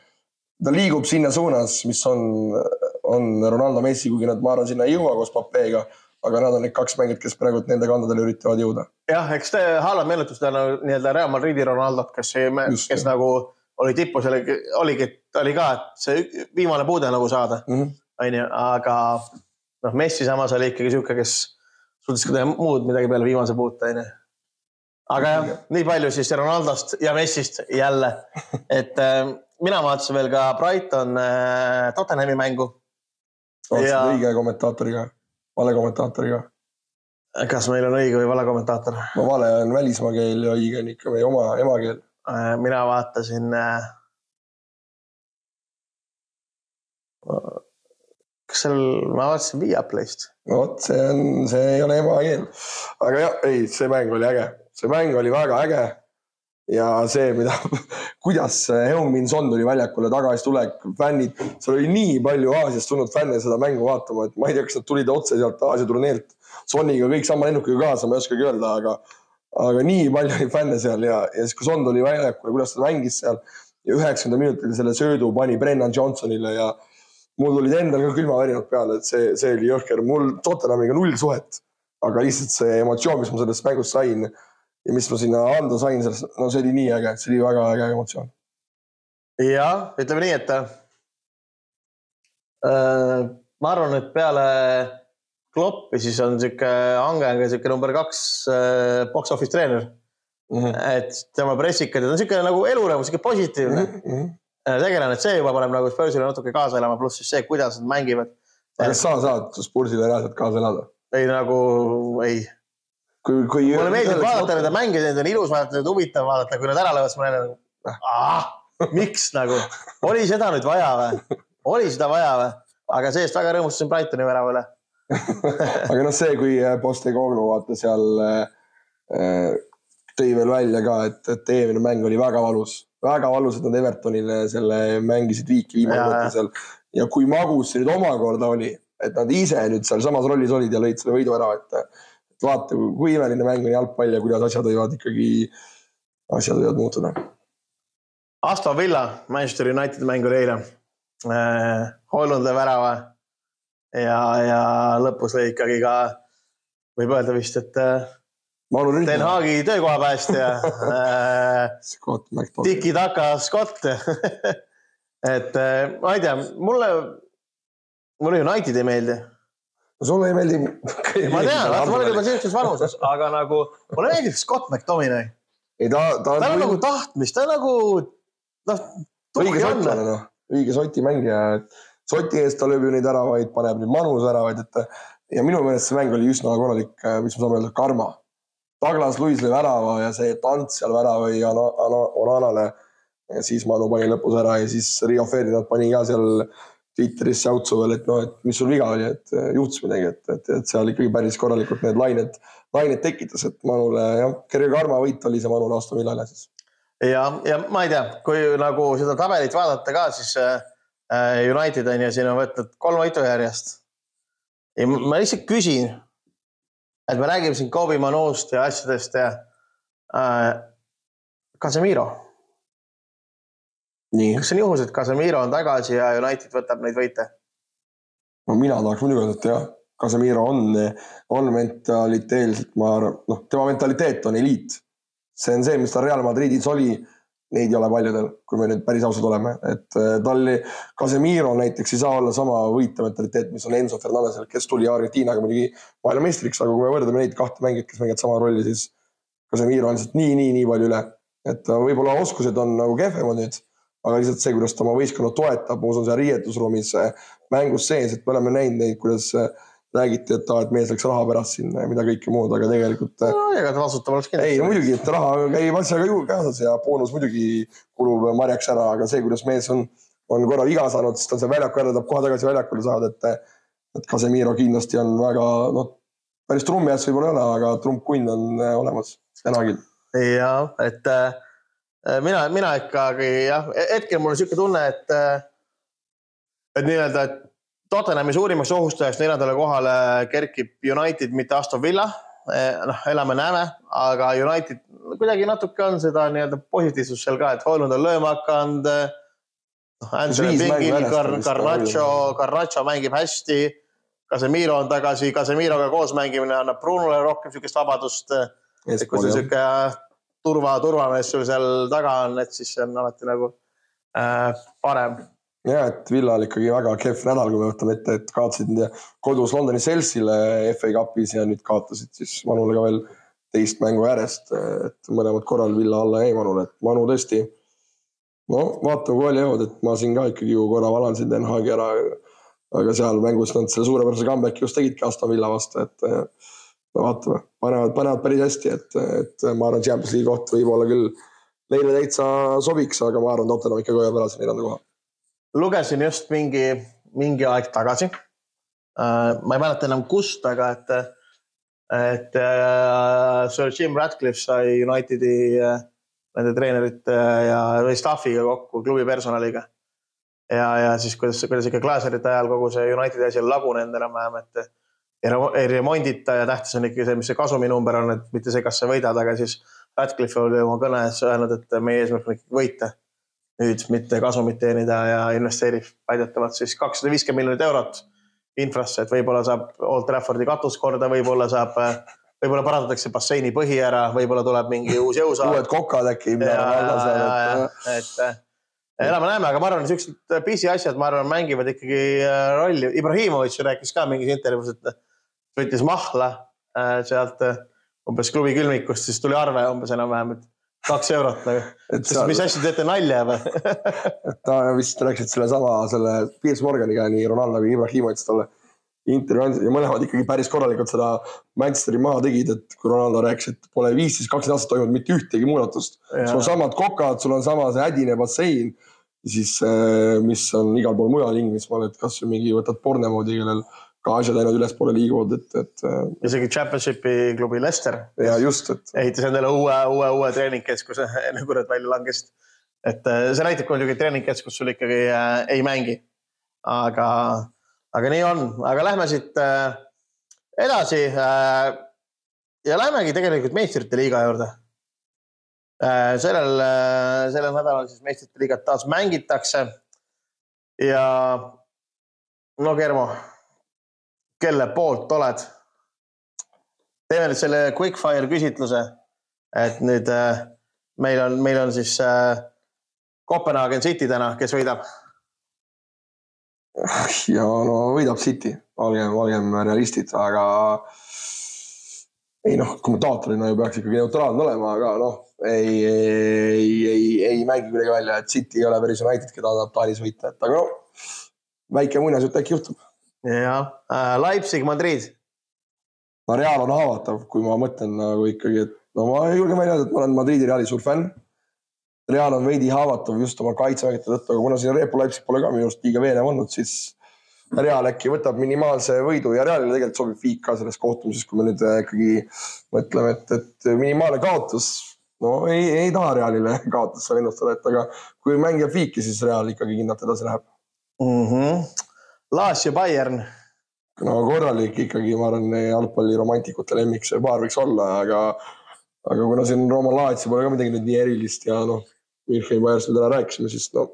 B: ta liigub sinna suunas, mis on, on Ronaldo Messi, kuigi nad, ma arvan, sinna ei jõua koos Papeega, aga nad on need kaks mängid, kes praegu nende kandadele üritavad jõuda.
A: Jah, eks te Haaland meenutus ta nii-öelda Real Madridi Ronaldot, kes, Just, kes nagu oli tipus, oligi, oli ka, et see viimane puude nagu saada. Mm-hmm. Aini, aga noh, Messi samas oli ikkagi siuke, kes suutis ka teha muud midagi peale viimase puute. Aini. Aga jah, nii palju siis Ronaldost ja Messist jälle. Et äh, mina vaatasin veel ka Brighton äh, Tottenhami mängu.
B: Vaatasin ja... õige kommentaatoriga, vale kommentaatoriga.
A: Kas meil on õige või vale kommentaator?
B: Ma vale on välismaakeel ja õige on ikka meie oma emakeel.
A: Äh, mina vaatasin... Äh... Kas seal, ma vaatasin Viaplayst?
B: No, see, on, see ei ole emakeel. Aga jah, ei, see mäng oli äge. See mäng oli väga äge. Ja see, mida, kuidas Heung-Min Son tuli väljakule tagasi tulek, fännid, seal oli nii palju Aasiast tulnud fänne seda mängu vaatama, et ma ei tea, kas nad tulid otse sealt Aasia turneelt. Soniga kõik sama lennukiga kaasa, ma ei oskagi öelda, aga, aga nii palju oli fänne seal ja, ja siis kui Son tuli väljakule, kuidas ta mängis seal ja üheksakümnenda minutil selle söödu pani Brennan Johnsonile ja mul tulid endal ka külmavärinad peale, et see, see oli jõhker. Mul Tottenhamiga null suhet, aga lihtsalt see emotsioon, mis ma sellest mängust sain ja mis ma sinna anda sain, sellest, no see oli nii äge, see oli väga äge emotsioon.
A: Ja, ütleme nii, et äh, ma arvan, et peale Kloppi siis on siuke Angenga siuke number kaks äh, box office treener. Mm-hmm. Et tema pressikad, ta on siuke nagu elurõõmu, siuke positiivne. Mm-hmm. Tegelan, et see juba paneb nagu Spursile natuke kaasa elama, pluss siis see, kuidas nad mängivad.
B: Aga kas sa saad Spursile reaalselt kaasa elada?
A: Ei nagu, ei. Kui, kui mulle meeldib vaadata nende mängid, need on ilus vaadata, need huvitav vaadata, kui nad ära lõvas, ma näen, ah, miks nagu? Oli seda nüüd vaja või? Oli seda vaja või? Aga seest väga rõõmustasin Brightoni värava üle.
B: Aga noh see, kui Postecoglou vaata seal äh, tõi veel välja ka, et, et eelmine mäng oli väga valus. Väga valus, et nad Evertonile selle mängisid viiki viimane võtta seal. Ja kui magus see nüüd omakorda oli, et nad ise nüüd seal samas rollis olid ja lõid selle võidu ära, et, et vaata, kui imeline mäng on jalgpall ja kuidas asjad võivad ikkagi asjad võivad muutuda.
A: Aston Villa, Manchester United mängur eile. Äh, Hollundle värava ja, ja lõpus lõi ikkagi ka, võib öelda vist, et Den Haagi töökoha pääst ja
B: Scott
A: Tiki Taka Scott. Et ma ei tea, mulle, mulle United ei meeldi.
B: Sulle ei meeldi?
A: Ma tean, vaata, ma olen juba sellises vanuses, aga nagu, mulle meeldib Scott McTominay.
B: Ei, ta, ta,
A: ta on või... nagu tahtmist, ta on nagu, noh,
B: õige sotlane, noh. Õige soti mängija. Soti eest ta lööb ju neid ära, vaid paneb nüüd manus ära, vaid et ja minu meelest see mäng oli just nagu korralik, mis ma saame öelda, karma. Douglas Luiz lõi värava ja see tants seal värava või Onanale ja siis Manu pani lõpus ära ja siis Rio Ferdinand pani ka seal Twitteris säutsu veel, et no, et mis sul viga oli, et juhtus midagi, et, et, et seal ikkagi päris korralikult need lained, lained tekitas, et Manule, jah, kerge karma võit oli see Manule Aston Villale siis.
A: Ja, ja ma ei tea, kui nagu seda tabelit vaadata ka, siis United on ja siin on võtnud kolm võitu järjest. Ja ma lihtsalt küsin, et me räägime siin Kobe Manust ja asjadest ja äh, Casemiro.
B: Nii.
A: Kas on juhus, et Casemiro on tagasi ja United võtab neid võite?
B: No mina tahaks muidugi öelda, et jah, Casemiro on, on mentaliteelselt, ma arvan, noh, tema mentaliteet on eliit. See on see, mis ta Real Madridis oli, neid ei ole paljudel, kui me nüüd päris ausad oleme. Et tal Casemiro näiteks ei saa olla sama võite mentaliteet, mis on Enzo Fernandesel, kes tuli Argentiinaga muidugi maailma meistriks, aga kui me võrdame neid kahte mängijat, kes mängivad sama rolli, siis Casemiro on lihtsalt nii, nii, nii palju üle. Et võib-olla oskused on nagu kehvemad nüüd, aga lihtsalt see, kuidas ta oma võistkonna toetab, ma usun see riietusruumis mängus sees, et me oleme näinud neid, kuidas räägiti, et, et mees läks raha pärast sinna ja mida kõike muud, aga tegelikult...
A: No, ega ta vasutab oleks kindlasti.
B: Ei, no muidugi, et raha käib asjaga juurde kaasas ja boonus muidugi kulub marjaks ära, aga see, kuidas mees on, on korra viga saanud, siis ta on see väljaku ära, tahab kohe tagasi väljakule saada, et, et Casemiro kindlasti on väga, noh, päris trummi jäts võib-olla ei ole, aga trumpkunn on olemas tänagil.
A: Ja, et äh, mina, mina ikkagi, jah, hetkel mul on siuke tunne, et, et nii-öelda, et Tottenhami suurimaks ohustajaks neljandale kohale kerkib United, mitte Aston Villa. Noh, elame näeme, aga United kuidagi natuke on seda nii-öelda positiivsus seal ka, et Hollund on lööma hakanud, Anthony Pingil, Garnacho, Garnacho mängib hästi, Casemiro on tagasi, Casemiroga koos mängimine annab Brunole rohkem sükest vabadust, et kui see süke turva, turvamees sul seal taga on, et siis see on alati nagu äh, parem.
B: Ja, et Villal ikkagi väga kehv nädal, kui me võtame ette, et kaotasid kodus Londoni Chelsea'le F A Cupis ja nüüd kaotasid siis Manule ka veel teist mängu järjest, et mõlemad korral Villa alla jäi Manule, et Manu tõesti, no vaatame, kui oli jõud, et ma siin ka ikkagi ju korra valansin Den Haagi ära, aga seal mängus nad selle suurepärase comeback just tegidki Aston Villa vastu, et no, vaatame, panevad, panevad päris hästi, et, et ma arvan, Champions League koht võib olla küll neile täitsa sobiks, aga ma arvan, Tottenham ikka kohe pärast neljanda koha.
A: Lugesin just mingi, mingi aeg tagasi. Ma ei mäleta enam kust, aga et, et Sir Jim Ratcliffe sai Unitedi nende treenerite ja või staffiga kokku klubi personaliga. Ja, ja siis kuidas, kuidas ikka Glaserite ajal kogu see Unitedi asi lagunenud enam-vähem, et ei remondita ja tähtis on ikka see, mis see kasuminumber on, et mitte see, kas sa võidad, aga siis Ratcliffe oli oma kõnes öelnud, et meie eesmärk on ikka võita. nüüd mitte kasumit teenida ja investeerib väidetavalt siis kakssada viiskümmend miljonit eurot infrasse, et võib-olla saab Old Traffordi katus korda, võib-olla saab, võib-olla parandatakse basseini põhi ära, võib-olla tuleb mingi uus jõusaal.
B: Uued kokad äkki.
A: Et elame-näeme, aga ma arvan, et sellised pisi asjad, ma arvan, mängivad ikkagi rolli. Ibrahimovic rääkis ka mingis intervjuus, et võttis mahla sealt umbes klubi külmikust, siis tuli arve umbes enam vähemalt kaks eurot. Sa... Mis asju teete nalja või?
B: Ta vist rääksid selle sama, selle Piers Morganiga, nii Ronaldo kui Ibrahimovic talle intervjuus ja mõlemad ikkagi päris korralikult seda Manchesteri maha tegid, et kui Ronaldo rääkis, et pole viis, siis kakskümmend aastat toimunud mitte ühtegi muudatust. Sul on samad kokad, sul on sama see hädine bassein, siis mis on igal pool mujal Inglismaal, et kas mingi võtad Bournemoudi, kellel ka asjad ainult üles poole liiguvad, et, et...
A: Isegi Championshipi klubi Leicester.
B: Ja just, et...
A: Ehitas endale uue, uue, uue treeningkeskuse, enne kui nad välja langesid. Et see näitab, kui on treeningkeskus sul ikkagi ei mängi. Aga, aga nii on. Aga lähme siit edasi ja lähmegi tegelikult meistrite liiga juurde. Sellel, sellel nädalal siis meistrite liigat taas mängitakse ja no Germo, kelle poolt oled? Teeme nüüd selle quickfire küsitluse, et nüüd meil on, meil on siis Copenhagen City täna, kes võidab?
B: Ja no võidab City, olgem, olgem realistid, aga ei noh, kommentaatorina ju peaks ikkagi neutraalne olema, aga noh, ei, ei, ei, ei mängi kuidagi välja, et City ei ole päris United, keda annab taalis võita, et aga noh, väike muinasjutt äkki juhtub.
A: Ja, Leipzig, Madrid.
B: No Real on haavatav, kui ma mõtlen nagu ikkagi, et no ma julgen välja, et ma olen Madridi Reali suur fänn. Real on veidi haavatav just oma kaitsemängite tõttu, aga kuna siin Reepu Leipzig pole ka minu just liiga veenev olnud, siis Real äkki võtab minimaalse võidu ja Realile tegelikult sobib viik ka selles kohtumises, kui me nüüd ikkagi mõtleme, et, et minimaalne kaotus, no ei, ei taha Realile kaotus seal ennustada, et aga kui mängib viiki, siis Real ikkagi kindlalt edasi läheb.
A: Mm-hmm. Lazio Bayern.
B: No korralik ikkagi, ma arvan, jalgpalli romantikute lemmik see paar võiks olla, aga, aga kuna siin Rooma Lazio pole ka midagi nüüd nii erilist ja noh, Müncheni Bayernist me täna rääkisime, siis no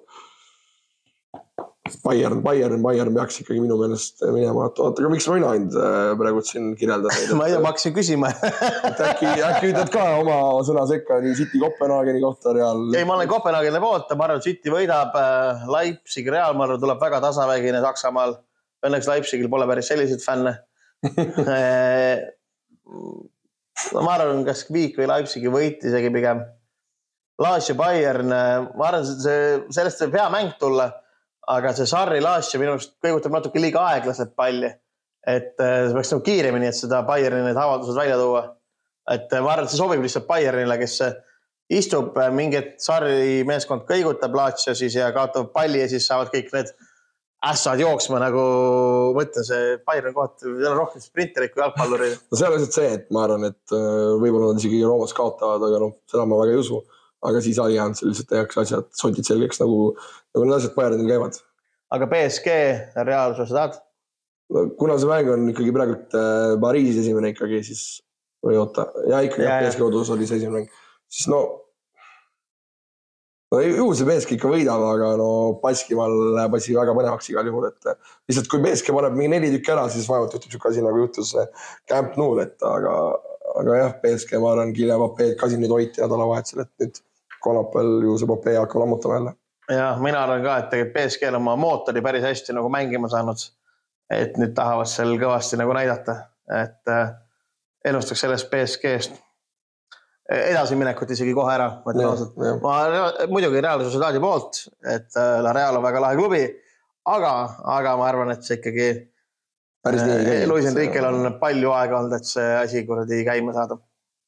B: Bayern, Bayern, Bayern peaks ikkagi minu meelest minema. Oota, aga miks ma mina ainult praegu siin kirjeldan?
A: Ma ei tea, ma hakkasin küsima.
B: et äkki, äkki ütled ka oma sõna sekka nii City Kopenhageni kohta Real?
A: Ei, ma olen Kopenhageni poolt, ma arvan, City võidab Leipzig, Real, ma arvan, tuleb väga tasavägine Saksamaal. Õnneks Leipzigil pole päris selliseid fänne. no, ma arvan, kas Viik või Leipzigi võiti isegi pigem. Lazio Bayern, ma arvan, see, sellest võib hea mäng tulla, aga see Sarri Lazio minu arust kõigutab natuke liiga aeglaselt palli. Et see peaks nagu kiiremini, et seda Bayerni need avaldused välja tuua. Et ma arvan, et see sobib lihtsalt Bayernile, kes istub mingit Sarri meeskond kõigutab Lazio siis ja kaotab palli ja siis saavad kõik need ässad jooksma nagu mõtlen, see Bayern koht, seal on rohkem sprinterid kui jalgpallurid.
B: No see on lihtsalt see, et ma arvan, et võib-olla nad isegi Roomas kaotavad, aga noh, seda ma väga ei usu. Aga siis Allianz lihtsalt tehakse asjad sotid selgeks, nagu, nagu need asjad Bayernil käivad.
A: Aga P S G, Real Sociedad?
B: Kuna see mäng on ikkagi praegu Pariisis esimene ikkagi, siis või oota, ja ikkagi ja, P S G kodus oli see esimene mäng, siis no no ju see P S G ikka võidab, aga no Baskimaal läheb asi väga põnevaks igal juhul, et lihtsalt kui P S G paneb mingi neli tükki ära, siis vaevalt juhtub siuke asi nagu juhtus Camp Nou, et aga, aga jah, P S G ma arvan Kylian Mbappé kasi nüüd hoiti nädalavahetusel, et nüüd kolmapäeval ju see Mbappé hakkab lammutama jälle.
A: Ja, mina arvan ka, et tegelikult P S G oma mootori päris hästi nagu mängima saanud, et nüüd tahavad seal kõvasti nagu näidata, et ennustaks sellest P S G-st edasi minekut isegi kohe ära. Ja, ja. Ma muidugi Real Sociedadi poolt, et La Real on väga lahe klubi, aga, aga ma arvan, et see ikkagi Luis Enriquel on palju aega olnud, et see asi kuradi käima saada.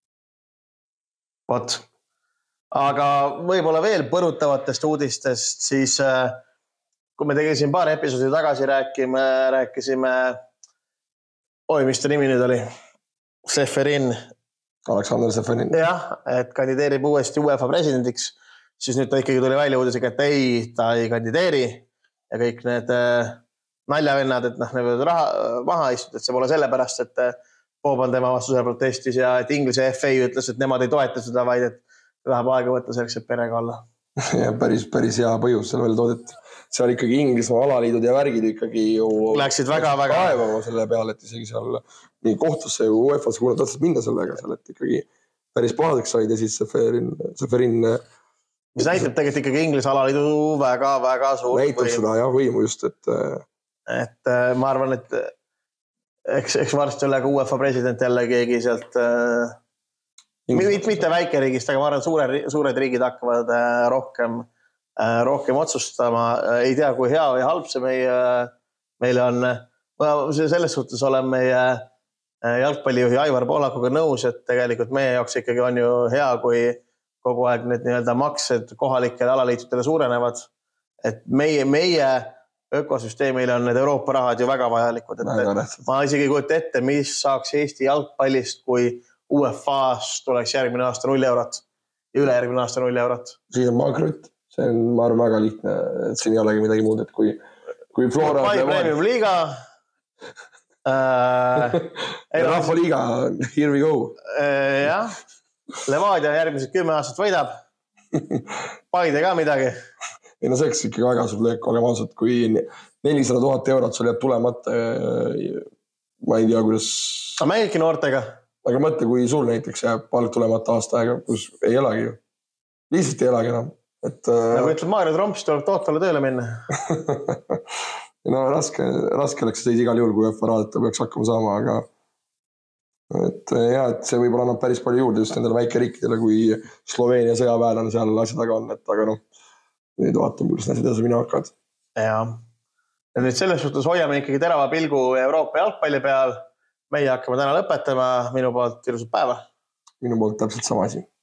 A: Vot. Aga võib-olla veel põrutavatest uudistest, siis kui me tegime paar episoodi tagasi rääkime, rääkisime, oi, mis ta nimi nüüd oli? Seferin.
B: Aleksander Seferin.
A: Jah, et kandideerib uuesti UEFA presidendiks, siis nüüd ta ikkagi tuli välja uudisega, et ei, ta ei kandideeri ja kõik need naljavennad, et noh, ne võivad raha maha istud, et see pole sellepärast, et Bob on tema vastusel protestis ja et Inglise F A ütles, et nemad ei toeta seda, vaid et läheb aega võtta selleks, et perega olla.
B: ja päris, päris hea põhjus seal veel toodeti. Seal ikkagi Inglismaa alaliidud ja värgid ikkagi ju
A: läksid väga-väga
B: kaevama selle peale, et isegi seal nii kohtusse ju U E F A-s kuule tahtsid minna sellega seal, et ikkagi päris pahadeks said ja siis Seferin, Seferin
A: mis näitab tegelikult ikkagi Inglise alaliidu väga-väga suur
B: näitab seda jah võimu just, et
A: et ma arvan, et eks, eks varsti ole ka U E F A president jälle keegi sealt Inglismaa. mitte väikeriigist, aga ma arvan, suured, suured riigid hakkavad rohkem, rohkem otsustama. Ei tea, kui hea või halb see meie, meile on. Ma selles suhtes olen meie jalgpallijuhi Aivar Poolakuga nõus, et tegelikult meie jaoks ikkagi on ju hea, kui kogu aeg need nii-öelda maksed kohalikele alaliitudele suurenevad. Et meie, meie ökosüsteemile on need Euroopa rahad ju väga vajalikud. Et ma isegi kujuta ette, mis saaks Eesti jalgpallist, kui U E F A-s tuleks järgmine aasta null eurot ja ülejärgmine aasta null eurot.
B: Siin on makrut. See on, ma arvan, väga lihtne. Et siin ei olegi midagi muud, et kui, kui Flora...
A: Pai Premium Liiga.
B: Äh, Rahva Liiga, here we go.
A: Äh, jah. Levadia järgmised kümme aastat võidab. Paide ka midagi.
B: Ei no seks ikkagi väga sul löök, olema ausalt, kui nelisada tuhat eurot sul jääb tulemata. Ma ei tea, kuidas...
A: Aga mängidki noortega.
B: Aga mõtle, kui sul näiteks jääb palk tulemata aasta aega, kus ei elagi ju. Lihtsalt ei elagi enam. Et,
A: nagu ütleb Maarja Tromps, tuleb Tootale tööle minna.
B: no raske, raske oleks teid igal juhul, kui F A raadeta peaks hakkama saama, aga et, jah, et see võib-olla annab päris palju juurde just nendele väikeriikidele, kui Sloveenia sõjaväel on seal asja taga on, et aga noh, nüüd vaatame, kuidas need edasi minu hakkad.
A: Ja. ja nüüd selles suhtes hoiame ikkagi terava pilgu Euroopa jalgpalli peal. Meie hakkame täna lõpetama, minu poolt ilusat päeva.
B: Minu poolt täpselt sama asi.